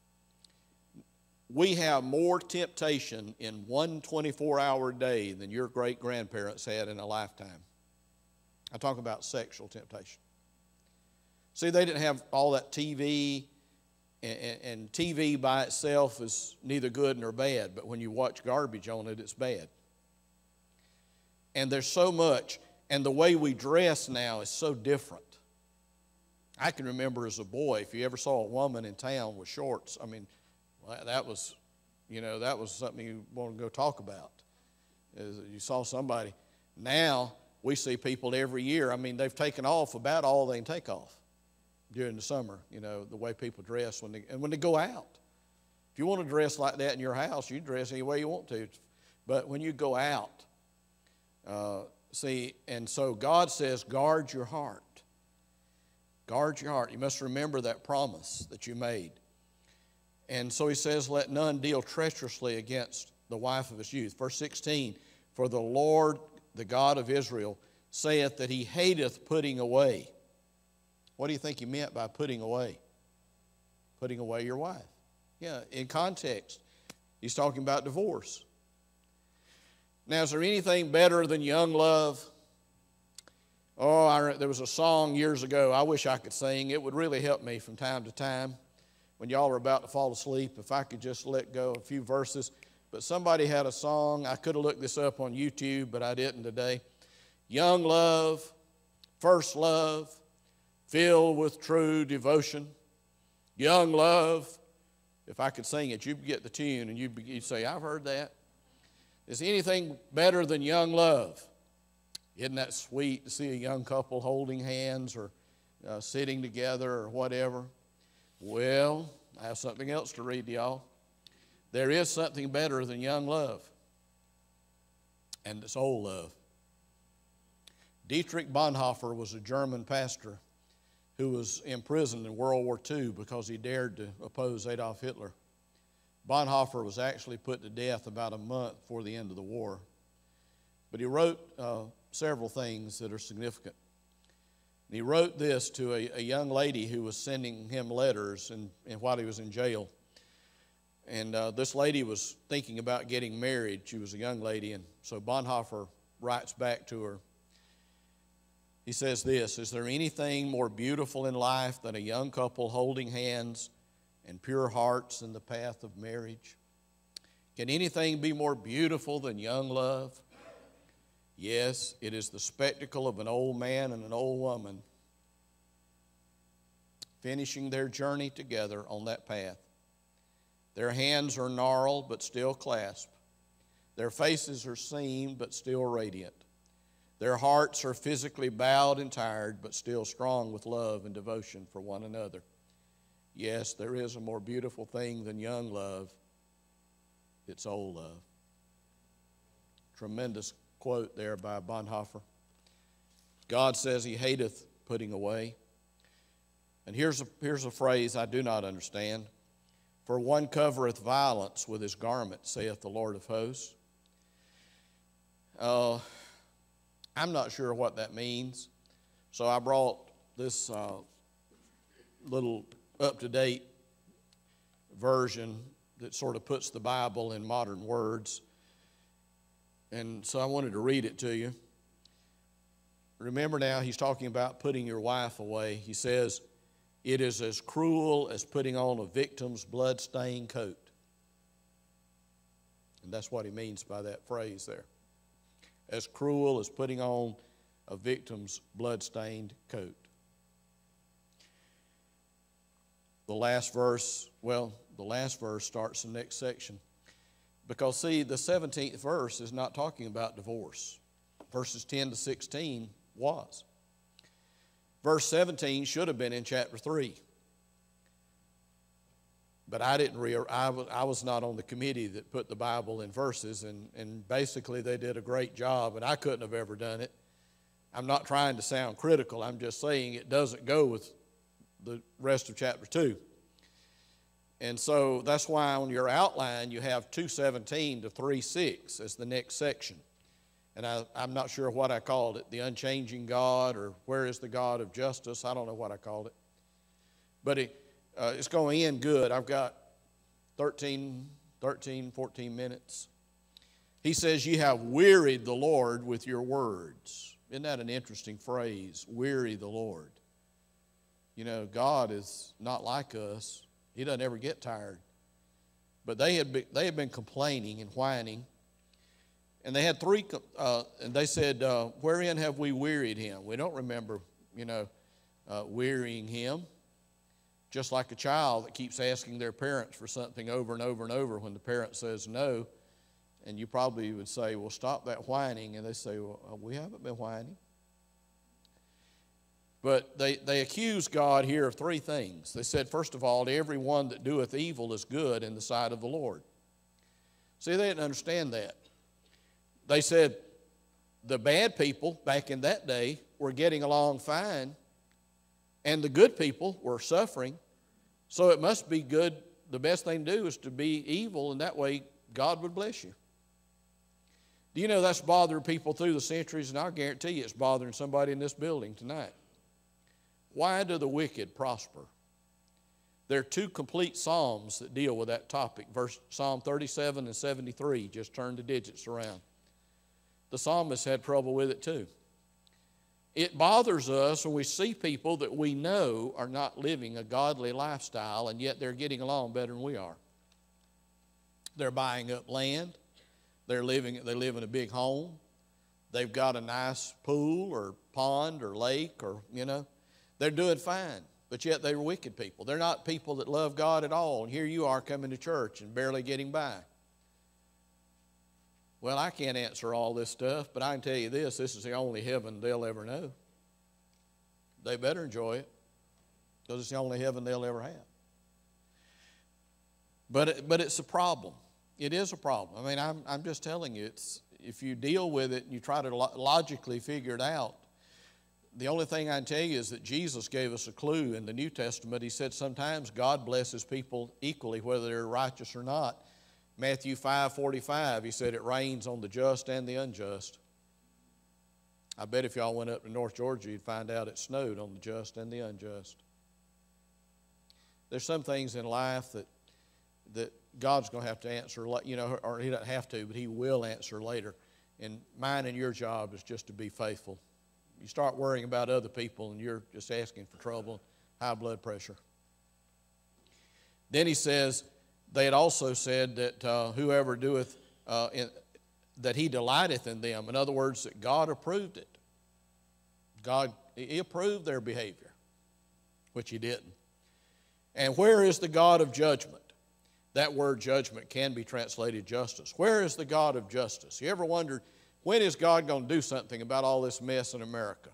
we have more temptation in one twenty-four hour day than your great-grandparents had in a lifetime. I talk about sexual temptation. See, they didn't have all that T V, and, and T V by itself is neither good nor bad, but when you watch garbage on it, it's bad. And there's so much, and the way we dress now is so different. I can remember as a boy, if you ever saw a woman in town with shorts, I mean, well, that was, You know, that was something you want to go talk about. Is you saw somebody. Now we see people every year. I mean, they've taken off about all they can take off during the summer. You know, the way people dress when they and when they go out. If you want to dress like that in your house, you dress any way you want to. But when you go out, uh, see, and so God says, guard your heart. Guard your heart. You must remember that promise that you made. And so he says, let none deal treacherously against the wife of his youth. Verse sixteen, for the Lord, the God of Israel, saith that he hateth putting away. What do you think he meant by putting away? Putting away your wife. Yeah, in context, he's talking about divorce. Now, is there anything better than young love? Oh, I, there was a song years ago I wish I could sing. It would really help me from time to time. When y'all are about to fall asleep, if I could just let go a few verses. But somebody had a song. I could have looked this up on YouTube, but I didn't today. Young love, first love, filled with true devotion. Young love. If I could sing it, you'd get the tune and you'd, you'd say, I've heard that. Is anything better than young love? Isn't that sweet to see a young couple holding hands or uh, sitting together or whatever? Well, I have something else to read to y'all. There is something better than young love, and it's old love. Dietrich Bonhoeffer was a German pastor who was imprisoned in World War Two because he dared to oppose Adolf Hitler. Bonhoeffer was actually put to death about a month before the end of the war. But he wrote uh, several things that are significant. And he wrote this to a, a young lady who was sending him letters in, in, while he was in jail. And uh, this lady was thinking about getting married. She was a young lady, and so Bonhoeffer writes back to her. He says this, is there anything more beautiful in life than a young couple holding hands and pure hearts in the path of marriage? Can anything be more beautiful than young love? Yes, it is the spectacle of an old man and an old woman finishing their journey together on that path. Their hands are gnarled but still clasped. Their faces are seamed but still radiant. Their hearts are physically bowed and tired but still strong with love and devotion for one another. Yes, there is a more beautiful thing than young love. It's old love. Tremendous quote there by Bonhoeffer. God says he hateth putting away. And here's a, here's a phrase I do not understand. For one covereth violence with his garment, saith the Lord of hosts. Uh, I'm not sure what that means. So I brought this uh, little up-to-date version that sort of puts the Bible in modern words. And so I wanted to read it to you. Remember now, he's talking about putting your wife away. He says, it is as cruel as putting on a victim's blood-stained coat. And that's what he means by that phrase there. As cruel as putting on a victim's blood-stained coat. The last verse, well, the last verse starts the next section. Because, see, the seventeenth verse is not talking about divorce. Verses ten to sixteen was. Verse seventeen should have been in chapter three. But I didn't re- I was, I was not on the committee that put the Bible in verses, and, and basically they did a great job, and I couldn't have ever done it. I'm not trying to sound critical. I'm just saying it doesn't go with the rest of chapter two. And so that's why on your outline you have two seventeen to three six as the next section. And I, I'm not sure what I called it, the unchanging God, or where is the God of justice? I don't know what I called it. But it, uh, it's going to end good. I've got thirteen, thirteen, fourteen minutes. He says, you have wearied the Lord with your words. Isn't that an interesting phrase, weary the Lord? You know, God is not like us. He doesn't ever get tired. But they had been, they had been complaining and whining. And they had three, uh, and they said, uh, wherein have we wearied him? We don't remember, you know, uh, wearying him. Just like a child that keeps asking their parents for something over and over and over. When the parent says no, and you probably would say, well, stop that whining. And they say, well, we haven't been whining. But they, they accuse God here of three things. They said, first of all, every one that doeth evil is good in the sight of the Lord. See, they didn't understand that. They said the bad people back in that day were getting along fine, and the good people were suffering. So it must be good. The best thing to do is to be evil, and that way God would bless you. Do you know that's bothering people through the centuries, and I'll guarantee you it's bothering somebody in this building tonight. Why do the wicked prosper? There are two complete psalms that deal with that topic. Verse Psalm thirty-seven and seventy-three. Just turn the digits around. The psalmist had trouble with it too. It bothers us when we see people that we know are not living a godly lifestyle, and yet they're getting along better than we are. They're buying up land. They're living, they live in a big home. They've got a nice pool or pond or lake, or, you know, they're doing fine. But yet they're wicked people. They're not people that love God at all. And here you are coming to church and barely getting by. Well, I can't answer all this stuff, but I can tell you this, this is the only heaven they'll ever know. They better enjoy it, because it's the only heaven they'll ever have. But, it, but it's a problem. It is a problem. I mean, I'm, I'm just telling you, it's, if you deal with it and you try to lo- logically figure it out, the only thing I can tell you is that Jesus gave us a clue in the New Testament. He said sometimes God blesses people equally, whether they're righteous or not. Matthew five forty-five, he said it rains on the just and the unjust. I bet if y'all went up to North Georgia, you'd find out it snowed on the just and the unjust. There's some things in life that, that God's going to have to answer, you know, or he doesn't have to, but he will answer later. And mine and your job is just to be faithful. You start worrying about other people and you're just asking for trouble, high blood pressure. Then he says, they had also said that uh, whoever doeth, uh, in, that he delighteth in them. In other words, that God approved it. God, he approved their behavior, which he didn't. And where is the God of judgment? That word judgment can be translated justice. Where is the God of justice? You ever wondered, when is God going to do something about all this mess in America?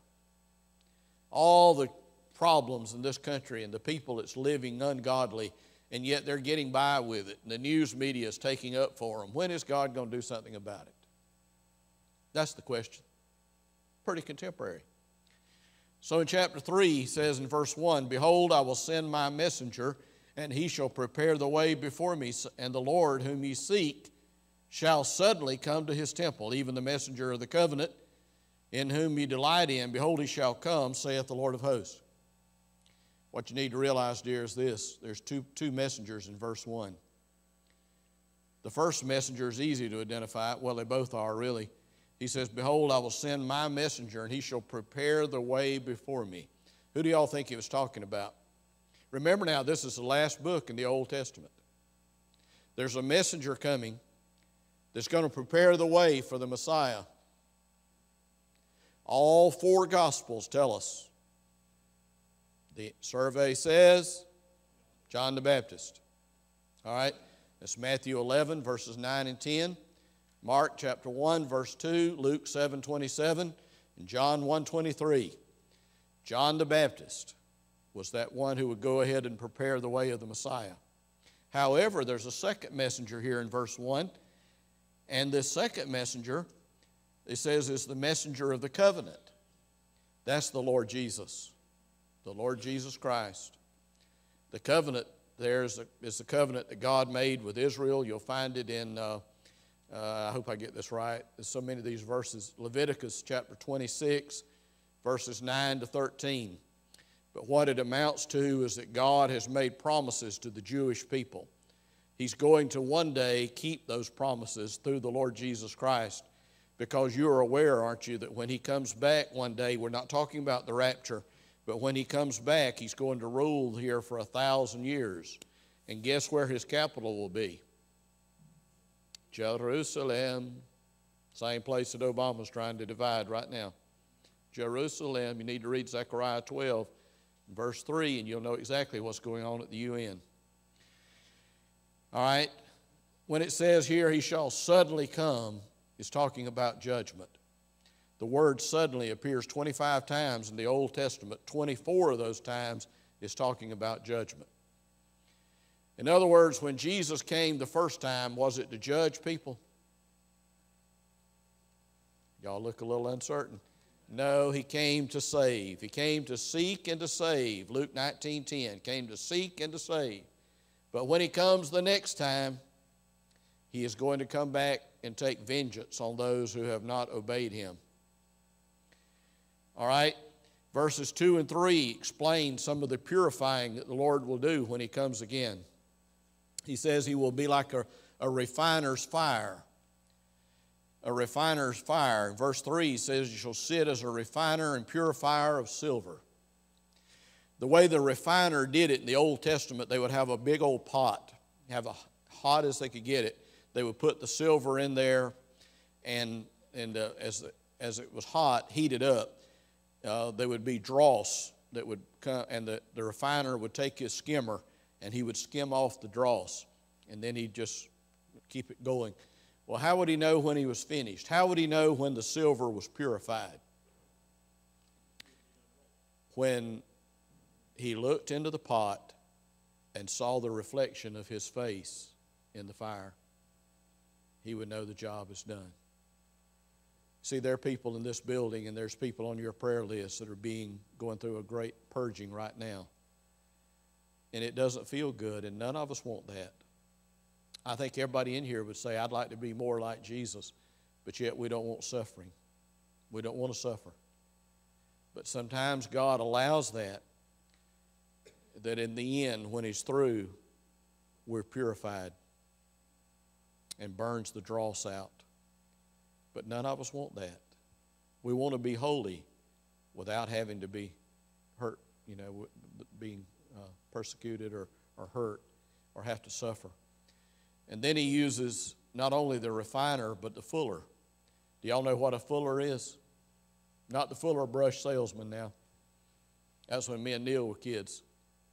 All the problems in this country and the people that's living ungodly, and yet they're getting by with it. And the news media is taking up for them. When is God going to do something about it? That's the question. Pretty contemporary. So in chapter three, he says in verse one, behold, I will send my messenger, and he shall prepare the way before me. And the Lord whom ye seek shall suddenly come to his temple, even the messenger of the covenant, in whom ye delight in. Behold, he shall come, saith the Lord of hosts. What you need to realize, dear, is this. There's two, two messengers in verse one. The first messenger is easy to identify. Well, they both are, really. He says, behold, I will send my messenger, and he shall prepare the way before me. Who do y'all think he was talking about? Remember now, this is the last book in the Old Testament. There's a messenger coming that's going to prepare the way for the Messiah. All four Gospels tell us. The survey says John the Baptist. All right? That's Matthew eleven, verses nine and ten. Mark chapter one, verse two. Luke seven twenty-seven. And John one twenty-three. John the Baptist was that one who would go ahead and prepare the way of the Messiah. However, there's a second messenger here in verse one. And this second messenger, it says, is the messenger of the covenant. That's the Lord Jesus. The Lord Jesus Christ. The covenant there is, a, is the covenant that God made with Israel. You'll find it in, uh, uh, I hope I get this right. There's so many of these verses. Leviticus chapter twenty-six, verses nine to thirteen. But what it amounts to is that God has made promises to the Jewish people. He's going to one day keep those promises through the Lord Jesus Christ, because you're aware, aren't you, that when he comes back one day, we're not talking about the rapture, but when he comes back, he's going to rule here for a thousand years. And guess where his capital will be? Jerusalem. Same place that Obama's trying to divide right now. Jerusalem. You need to read Zechariah twelve. Verse three, and you'll know exactly what's going on at the U N. All right? When it says here, he shall suddenly come, it's talking about judgment. The word suddenly appears twenty-five times in the Old Testament. twenty-four of those times is talking about judgment. In other words, when Jesus came the first time, was it to judge people? Y'all look a little uncertain. No, he came to save. He came to seek and to save. Luke nineteen ten, came to seek and to save. But when he comes the next time, he is going to come back and take vengeance on those who have not obeyed him. All right? Verses two and three explain some of the purifying that the Lord will do when he comes again. He says he will be like a, a refiner's fire. A refiner's fire. Verse three says, you shall sit as a refiner and purifier of silver. The way the refiner did it in the Old Testament, they would have a big old pot, have as hot as they could get it. They would put the silver in there, and, and uh, as, the, as it was hot, heated up, uh, there would be dross that would come, and the, the refiner would take his skimmer, and he would skim off the dross, and then he'd just keep it going. Well, how would he know when he was finished? How would he know when the silver was purified? When he looked into the pot and saw the reflection of his face in the fire, he would know the job is done. See, there are people in this building, and there's people on your prayer list that are being going through a great purging right now. And it doesn't feel good, and none of us want that. I think everybody in here would say, I'd like to be more like Jesus, but yet we don't want suffering. We don't want to suffer. But sometimes God allows that, that in the end, when he's through, we're purified and burns the dross out. But none of us want that. We want to be holy without having to be hurt, you know, being uh, persecuted or, or hurt or have to suffer. And then he uses not only the refiner, but the fuller. Do y'all know what a fuller is? Not the Fuller Brush salesman now. That's when me and Neil were kids.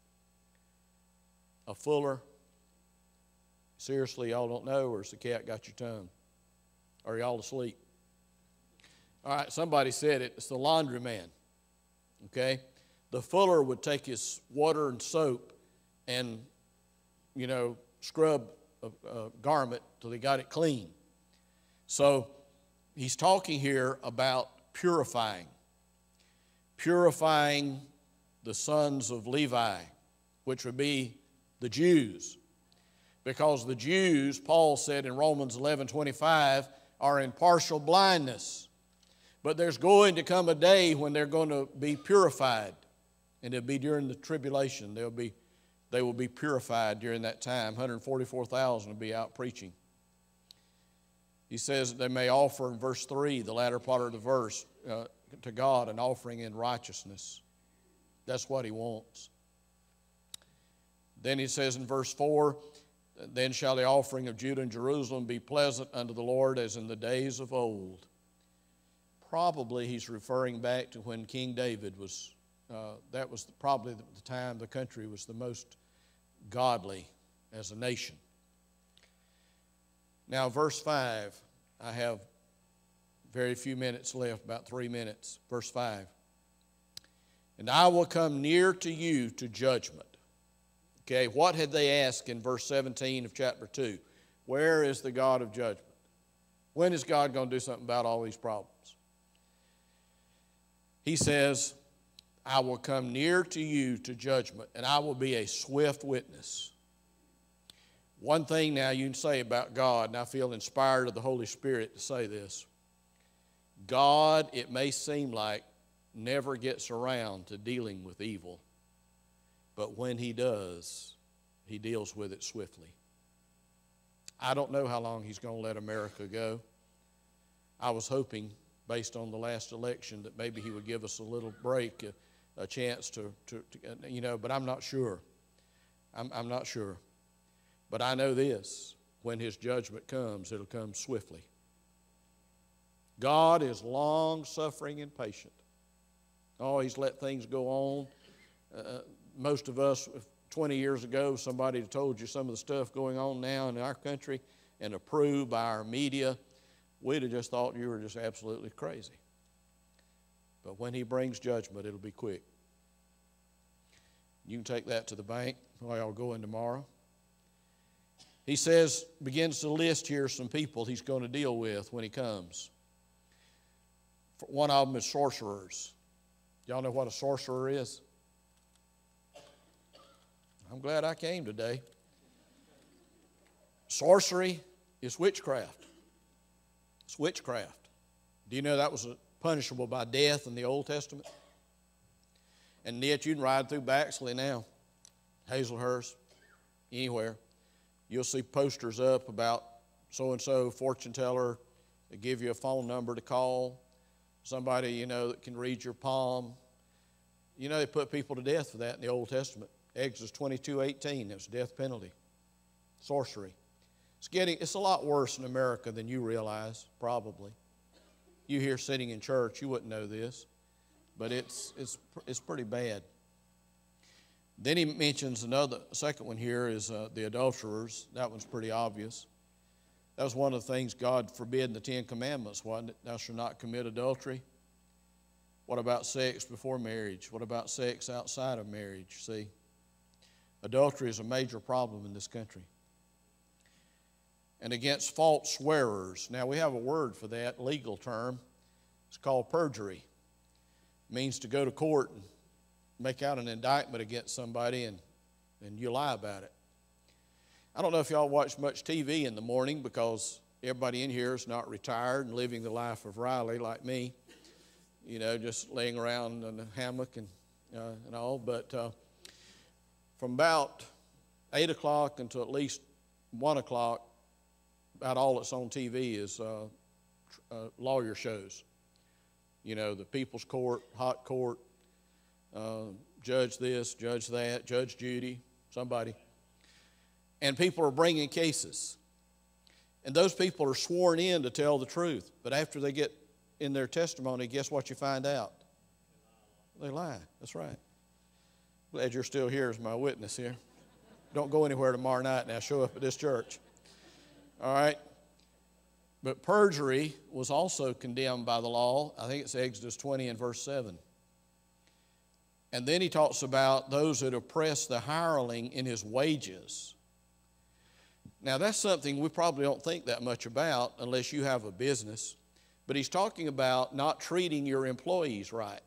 A fuller. Seriously, y'all don't know, or has the cat got your tongue? Are y'all asleep? All right, somebody said it. It's the laundryman. Okay? The fuller would take his water and soap and, you know, scrub a, a garment till he got it clean. So he's talking here about purifying. Purifying the sons of Levi, which would be the Jews. Because the Jews, Paul said in Romans eleven twenty-five, are in partial blindness. But there's going to come a day when they're going to be purified. And it'll be during the tribulation. They'll be, they will be purified during that time. one hundred forty-four thousand will be out preaching. He says they may offer in verse three, the latter part of the verse, uh, to God an offering in righteousness. That's what he wants. Then he says in verse four, then shall the offering of Judah and Jerusalem be pleasant unto the Lord as in the days of old. Probably he's referring back to when King David was, uh, that was probably the time the country was the most godly as a nation. Now verse five, I have very few minutes left, about three minutes. Verse five, and I will come near to you to judgment. Okay, what had they asked in verse seventeen of chapter two? Where is the God of judgment? When is God going to do something about all these problems? He says, I will come near to you to judgment, and I will be a swift witness. One thing now you can say about God, and I feel inspired of the Holy Spirit to say this. God, it may seem like, never gets around to dealing with evil. But when he does, he deals with it swiftly. I don't know how long he's going to let America go. I was hoping, based on the last election, that maybe he would give us a little break, a, a chance to, to, to, you know, but I'm not sure. I'm, I'm not sure. But I know this, when his judgment comes, it'll come swiftly. God is long-suffering and patient. Oh, he's let things go on Uh, most of us, twenty years ago, somebody told you some of the stuff going on now in our country and approved by our media, we'd have just thought you were just absolutely crazy. But when he brings judgment, it'll be quick. You can take that to the bank while y'all go in tomorrow. He says, begins to list here some people he's going to deal with when he comes. One of them is sorcerers. Y'all know what a sorcerer is? I'm glad I came today. Sorcery is witchcraft. It's witchcraft. Do you know that was punishable by death in the Old Testament? And yet you can ride through Baxley now, Hazelhurst, anywhere. You'll see posters up about so-and-so fortune teller. They give you a phone number to call. Somebody, you know, that can read your palm. You know, they put people to death for that in the Old Testament. Exodus twenty-two eighteen, that's death penalty. Sorcery. It's getting, it's a lot worse in America than you realize, probably. You here sitting in church, you wouldn't know this, but it's, it's, it's pretty bad. Then he mentions another, second one here is uh, the adulterers. That one's pretty obvious. That was one of the things God forbid in the Ten Commandments, wasn't it? Thou shalt not commit adultery. What about sex before marriage? What about sex outside of marriage? See, adultery is a major problem in this country. And against false swearers. Now, we have a word for that, legal term. It's called perjury. It means to go to court and make out an indictment against somebody and, and you lie about it. I don't know if y'all watch much T V in the morning because everybody in here is not retired and living the life of Riley like me, you know, just laying around in a hammock and, uh, and all. But uh, from about eight o'clock until at least one o'clock, about all that's on T V is uh, uh, lawyer shows. You know, the People's Court, Hot Court, uh, Judge this, Judge that, Judge Judy, somebody. And people are bringing cases. And those people are sworn in to tell the truth. But after they get in their testimony, guess what you find out? They lie. That's right. Glad you're still here as my witness here. Don't go anywhere tomorrow night now. Show up at this church. All right. But perjury was also condemned by the law. I think it's Exodus twenty and verse seven. And then he talks about those that oppress the hireling in his wages. Now, that's something we probably don't think that much about unless you have a business. But he's talking about not treating your employees right.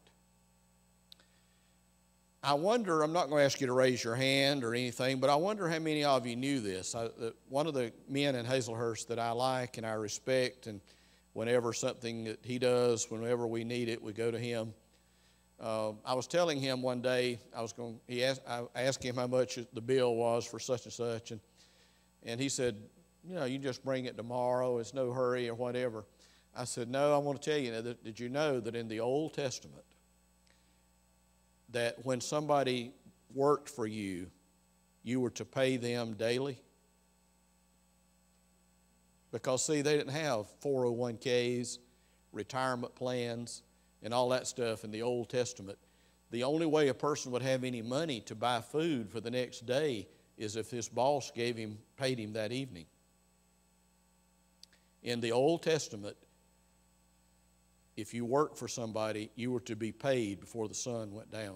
I wonder, I'm not going to ask you to raise your hand or anything, but I wonder how many of you knew this. I, the, one of the men in Hazelhurst that I like and I respect, and whenever something that he does, whenever we need it, we go to him. Uh, I was telling him one day, I was going. He asked, I asked him how much the bill was for such and such, and and he said, you know, you just bring it tomorrow. It's no hurry or whatever. I said, no, I want to tell you that. Did you know that in the Old Testament, that when somebody worked for you, you were to pay them daily? Because, see, they didn't have four oh one Ks, retirement plans, and all that stuff in the Old Testament. The only way a person would have any money to buy food for the next day is if his boss gave him, paid him that evening. In the Old Testament, if you worked for somebody, you were to be paid before the sun went down.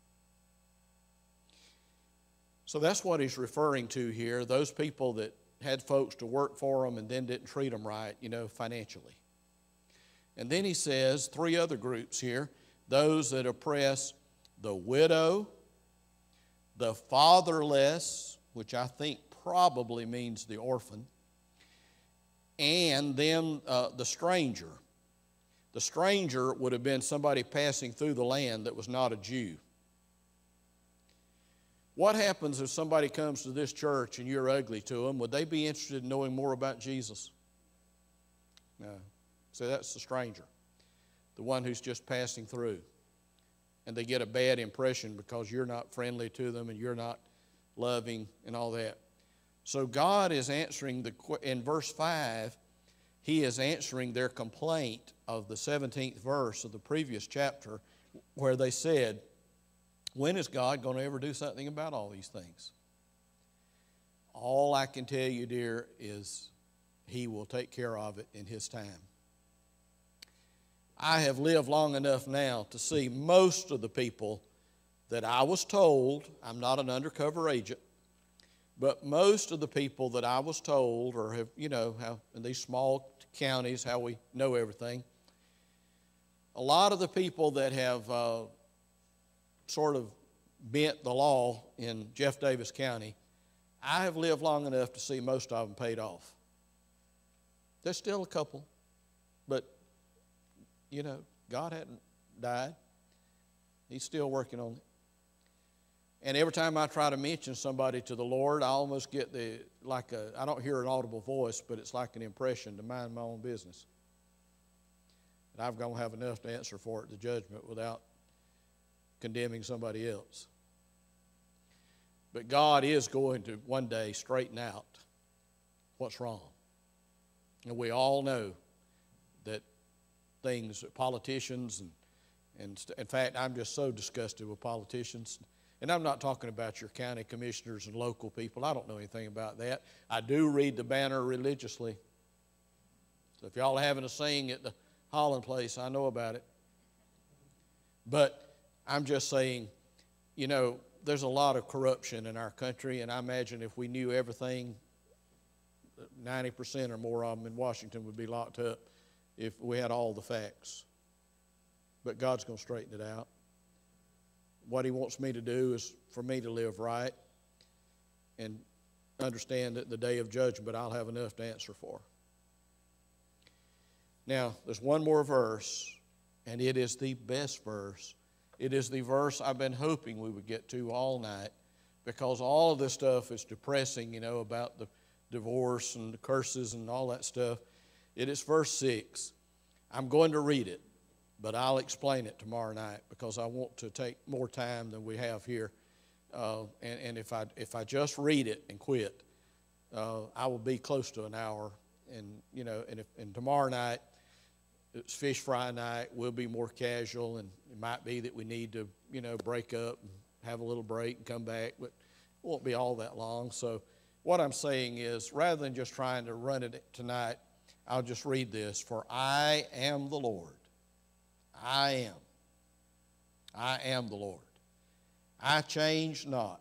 So that's what he's referring to here, those people that had folks to work for them and then didn't treat them right, you know, financially. And then he says three other groups here, those that oppress the widow, the fatherless, which I think probably means the orphan, and then uh, the stranger. The stranger would have been somebody passing through the land that was not a Jew. What happens if somebody comes to this church and you're ugly to them? Would they be interested in knowing more about Jesus? No. So that's the stranger, the one who's just passing through. And they get a bad impression because you're not friendly to them and you're not loving and all that. So God is answering, the in verse five, he is answering their complaint of the seventeenth verse of the previous chapter where they said, When is God going to ever do something about all these things? All I can tell you, dear, is He will take care of it in His time. I have lived long enough now to see most of the people that I was told, I'm not an undercover agent, but most of the people that I was told, or have, you know, how in these small counties, how we know everything, a lot of the people that have uh, sort of bent the law in Jeff Davis County, I have lived long enough to see most of them paid off. There's still a couple, but, you know, God hadn't died. He's still working on it. And every time I try to mention somebody to the Lord, I almost get the, like a, I don't hear an audible voice, but it's like an impression to mind my own business. And I'm going to have enough to answer for it at the judgment without condemning somebody else. But God is going to one day straighten out what's wrong. And we all know that things, politicians, and, and in fact, I'm just so disgusted with politicians. And I'm not talking about your county commissioners and local people. I don't know anything about that. I do read the Banner religiously. So if y'all are having a sing at the Holland place, I know about it. But I'm just saying, you know, there's a lot of corruption in our country, and I imagine if we knew everything, ninety percent or more of them in Washington would be locked up if we had all the facts. But God's going to straighten it out. What He wants me to do is for me to live right and understand that the day of judgment I'll have enough to answer for. Now, there's one more verse, and it is the best verse. It is the verse I've been hoping we would get to all night, because all of this stuff is depressing, you know, about the divorce and the curses and all that stuff. It is verse six. I'm going to read it, but I'll explain it tomorrow night because I want to take more time than we have here. Uh, and and if, I, if I just read it and quit, uh, I will be close to an hour. And, you know, and, if, and tomorrow night, it's fish fry night. We'll be more casual, and it might be that we need to, you know, break up and have a little break and come back, but it won't be all that long. So what I'm saying is, rather than just trying to run it tonight, I'll just read this. For I am the Lord. I am. I am the Lord. I change not.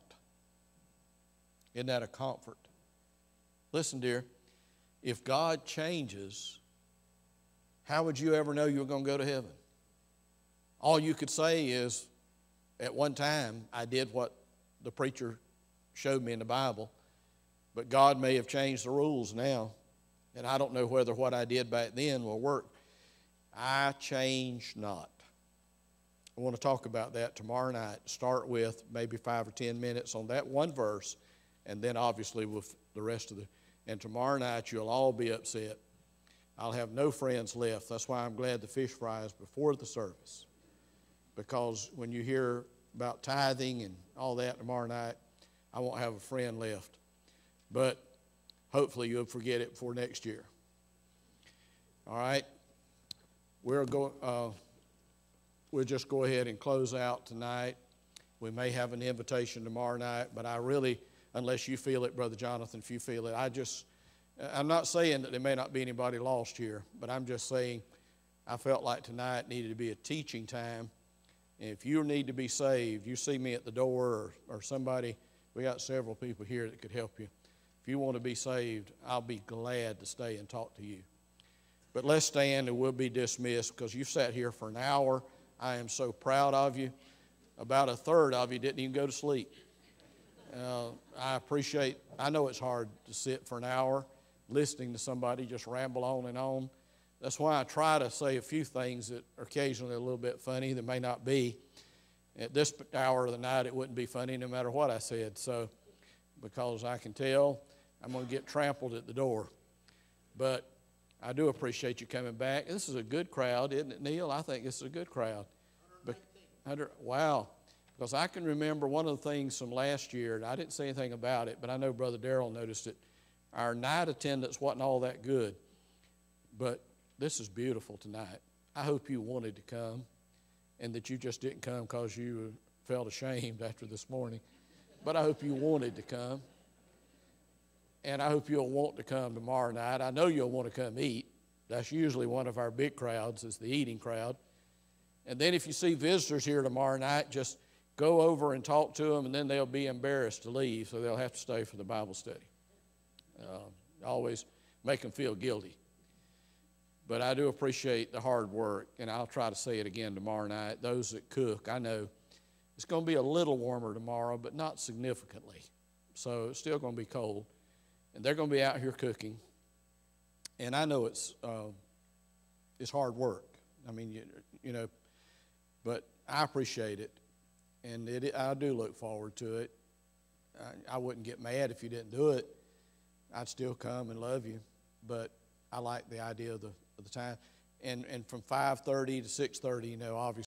Isn't that a comfort? Listen, dear, if God changes, how would you ever know you were going to go to heaven? All you could say is, at one time, I did what the preacher showed me in the Bible, but God may have changed the rules now, and I don't know whether what I did back then will work. I change not. I want to talk about that tomorrow night. Start with maybe five or ten minutes on that one verse, and then obviously with the rest of the, and tomorrow night you'll all be upset. I'll have no friends left. That's why I'm glad the fish fry is before the service. Because when you hear about tithing and all that tomorrow night, I won't have a friend left. But hopefully you'll forget it before next year. All right? We're go, uh, we'll just go ahead and close out tonight. We may have an invitation tomorrow night, but I really, unless you feel it, Brother Jonathan, if you feel it, I just... I'm not saying that there may not be anybody lost here, but I'm just saying I felt like tonight needed to be a teaching time. And if you need to be saved, you see me at the door or, or somebody, we got several people here that could help you. If you want to be saved, I'll be glad to stay and talk to you. But let's stand and we'll be dismissed because you've sat here for an hour. I am so proud of you. About a third of you didn't even go to sleep. Uh, I appreciate, I know it's hard to sit for an hour listening to somebody just ramble on and on. That's why I try to say a few things that are occasionally a little bit funny that may not be. At this hour of the night, it wouldn't be funny no matter what I said. So, because I can tell I'm going to get trampled at the door. But I do appreciate you coming back. This is a good crowd, isn't it, Neil? I think this is a good crowd. But, wow. Because I can remember one of the things from last year, and I didn't say anything about it, but I know Brother Darrell noticed it. Our night attendance wasn't all that good, but this is beautiful tonight. I hope you wanted to come and that you just didn't come because you felt ashamed after this morning. But I hope you wanted to come. And I hope you'll want to come tomorrow night. I know you'll want to come eat. That's usually one of our big crowds, is the eating crowd. And then if you see visitors here tomorrow night, just go over and talk to them, and then they'll be embarrassed to leave, so they'll have to stay for the Bible study. Uh, always make them feel guilty. But I do appreciate the hard work, and I'll try to say it again tomorrow night. Those that cook, I know it's going to be a little warmer tomorrow, but not significantly. So it's still going to be cold. And they're going to be out here cooking. And I know it's uh, it's hard work. I mean, you, you know, but I appreciate it. And it, I do look forward to it. I, I wouldn't get mad if you didn't do it. I'd still come and love you. But I like the idea of the, of the time. And, and from five thirty to six thirty, you know, obviously,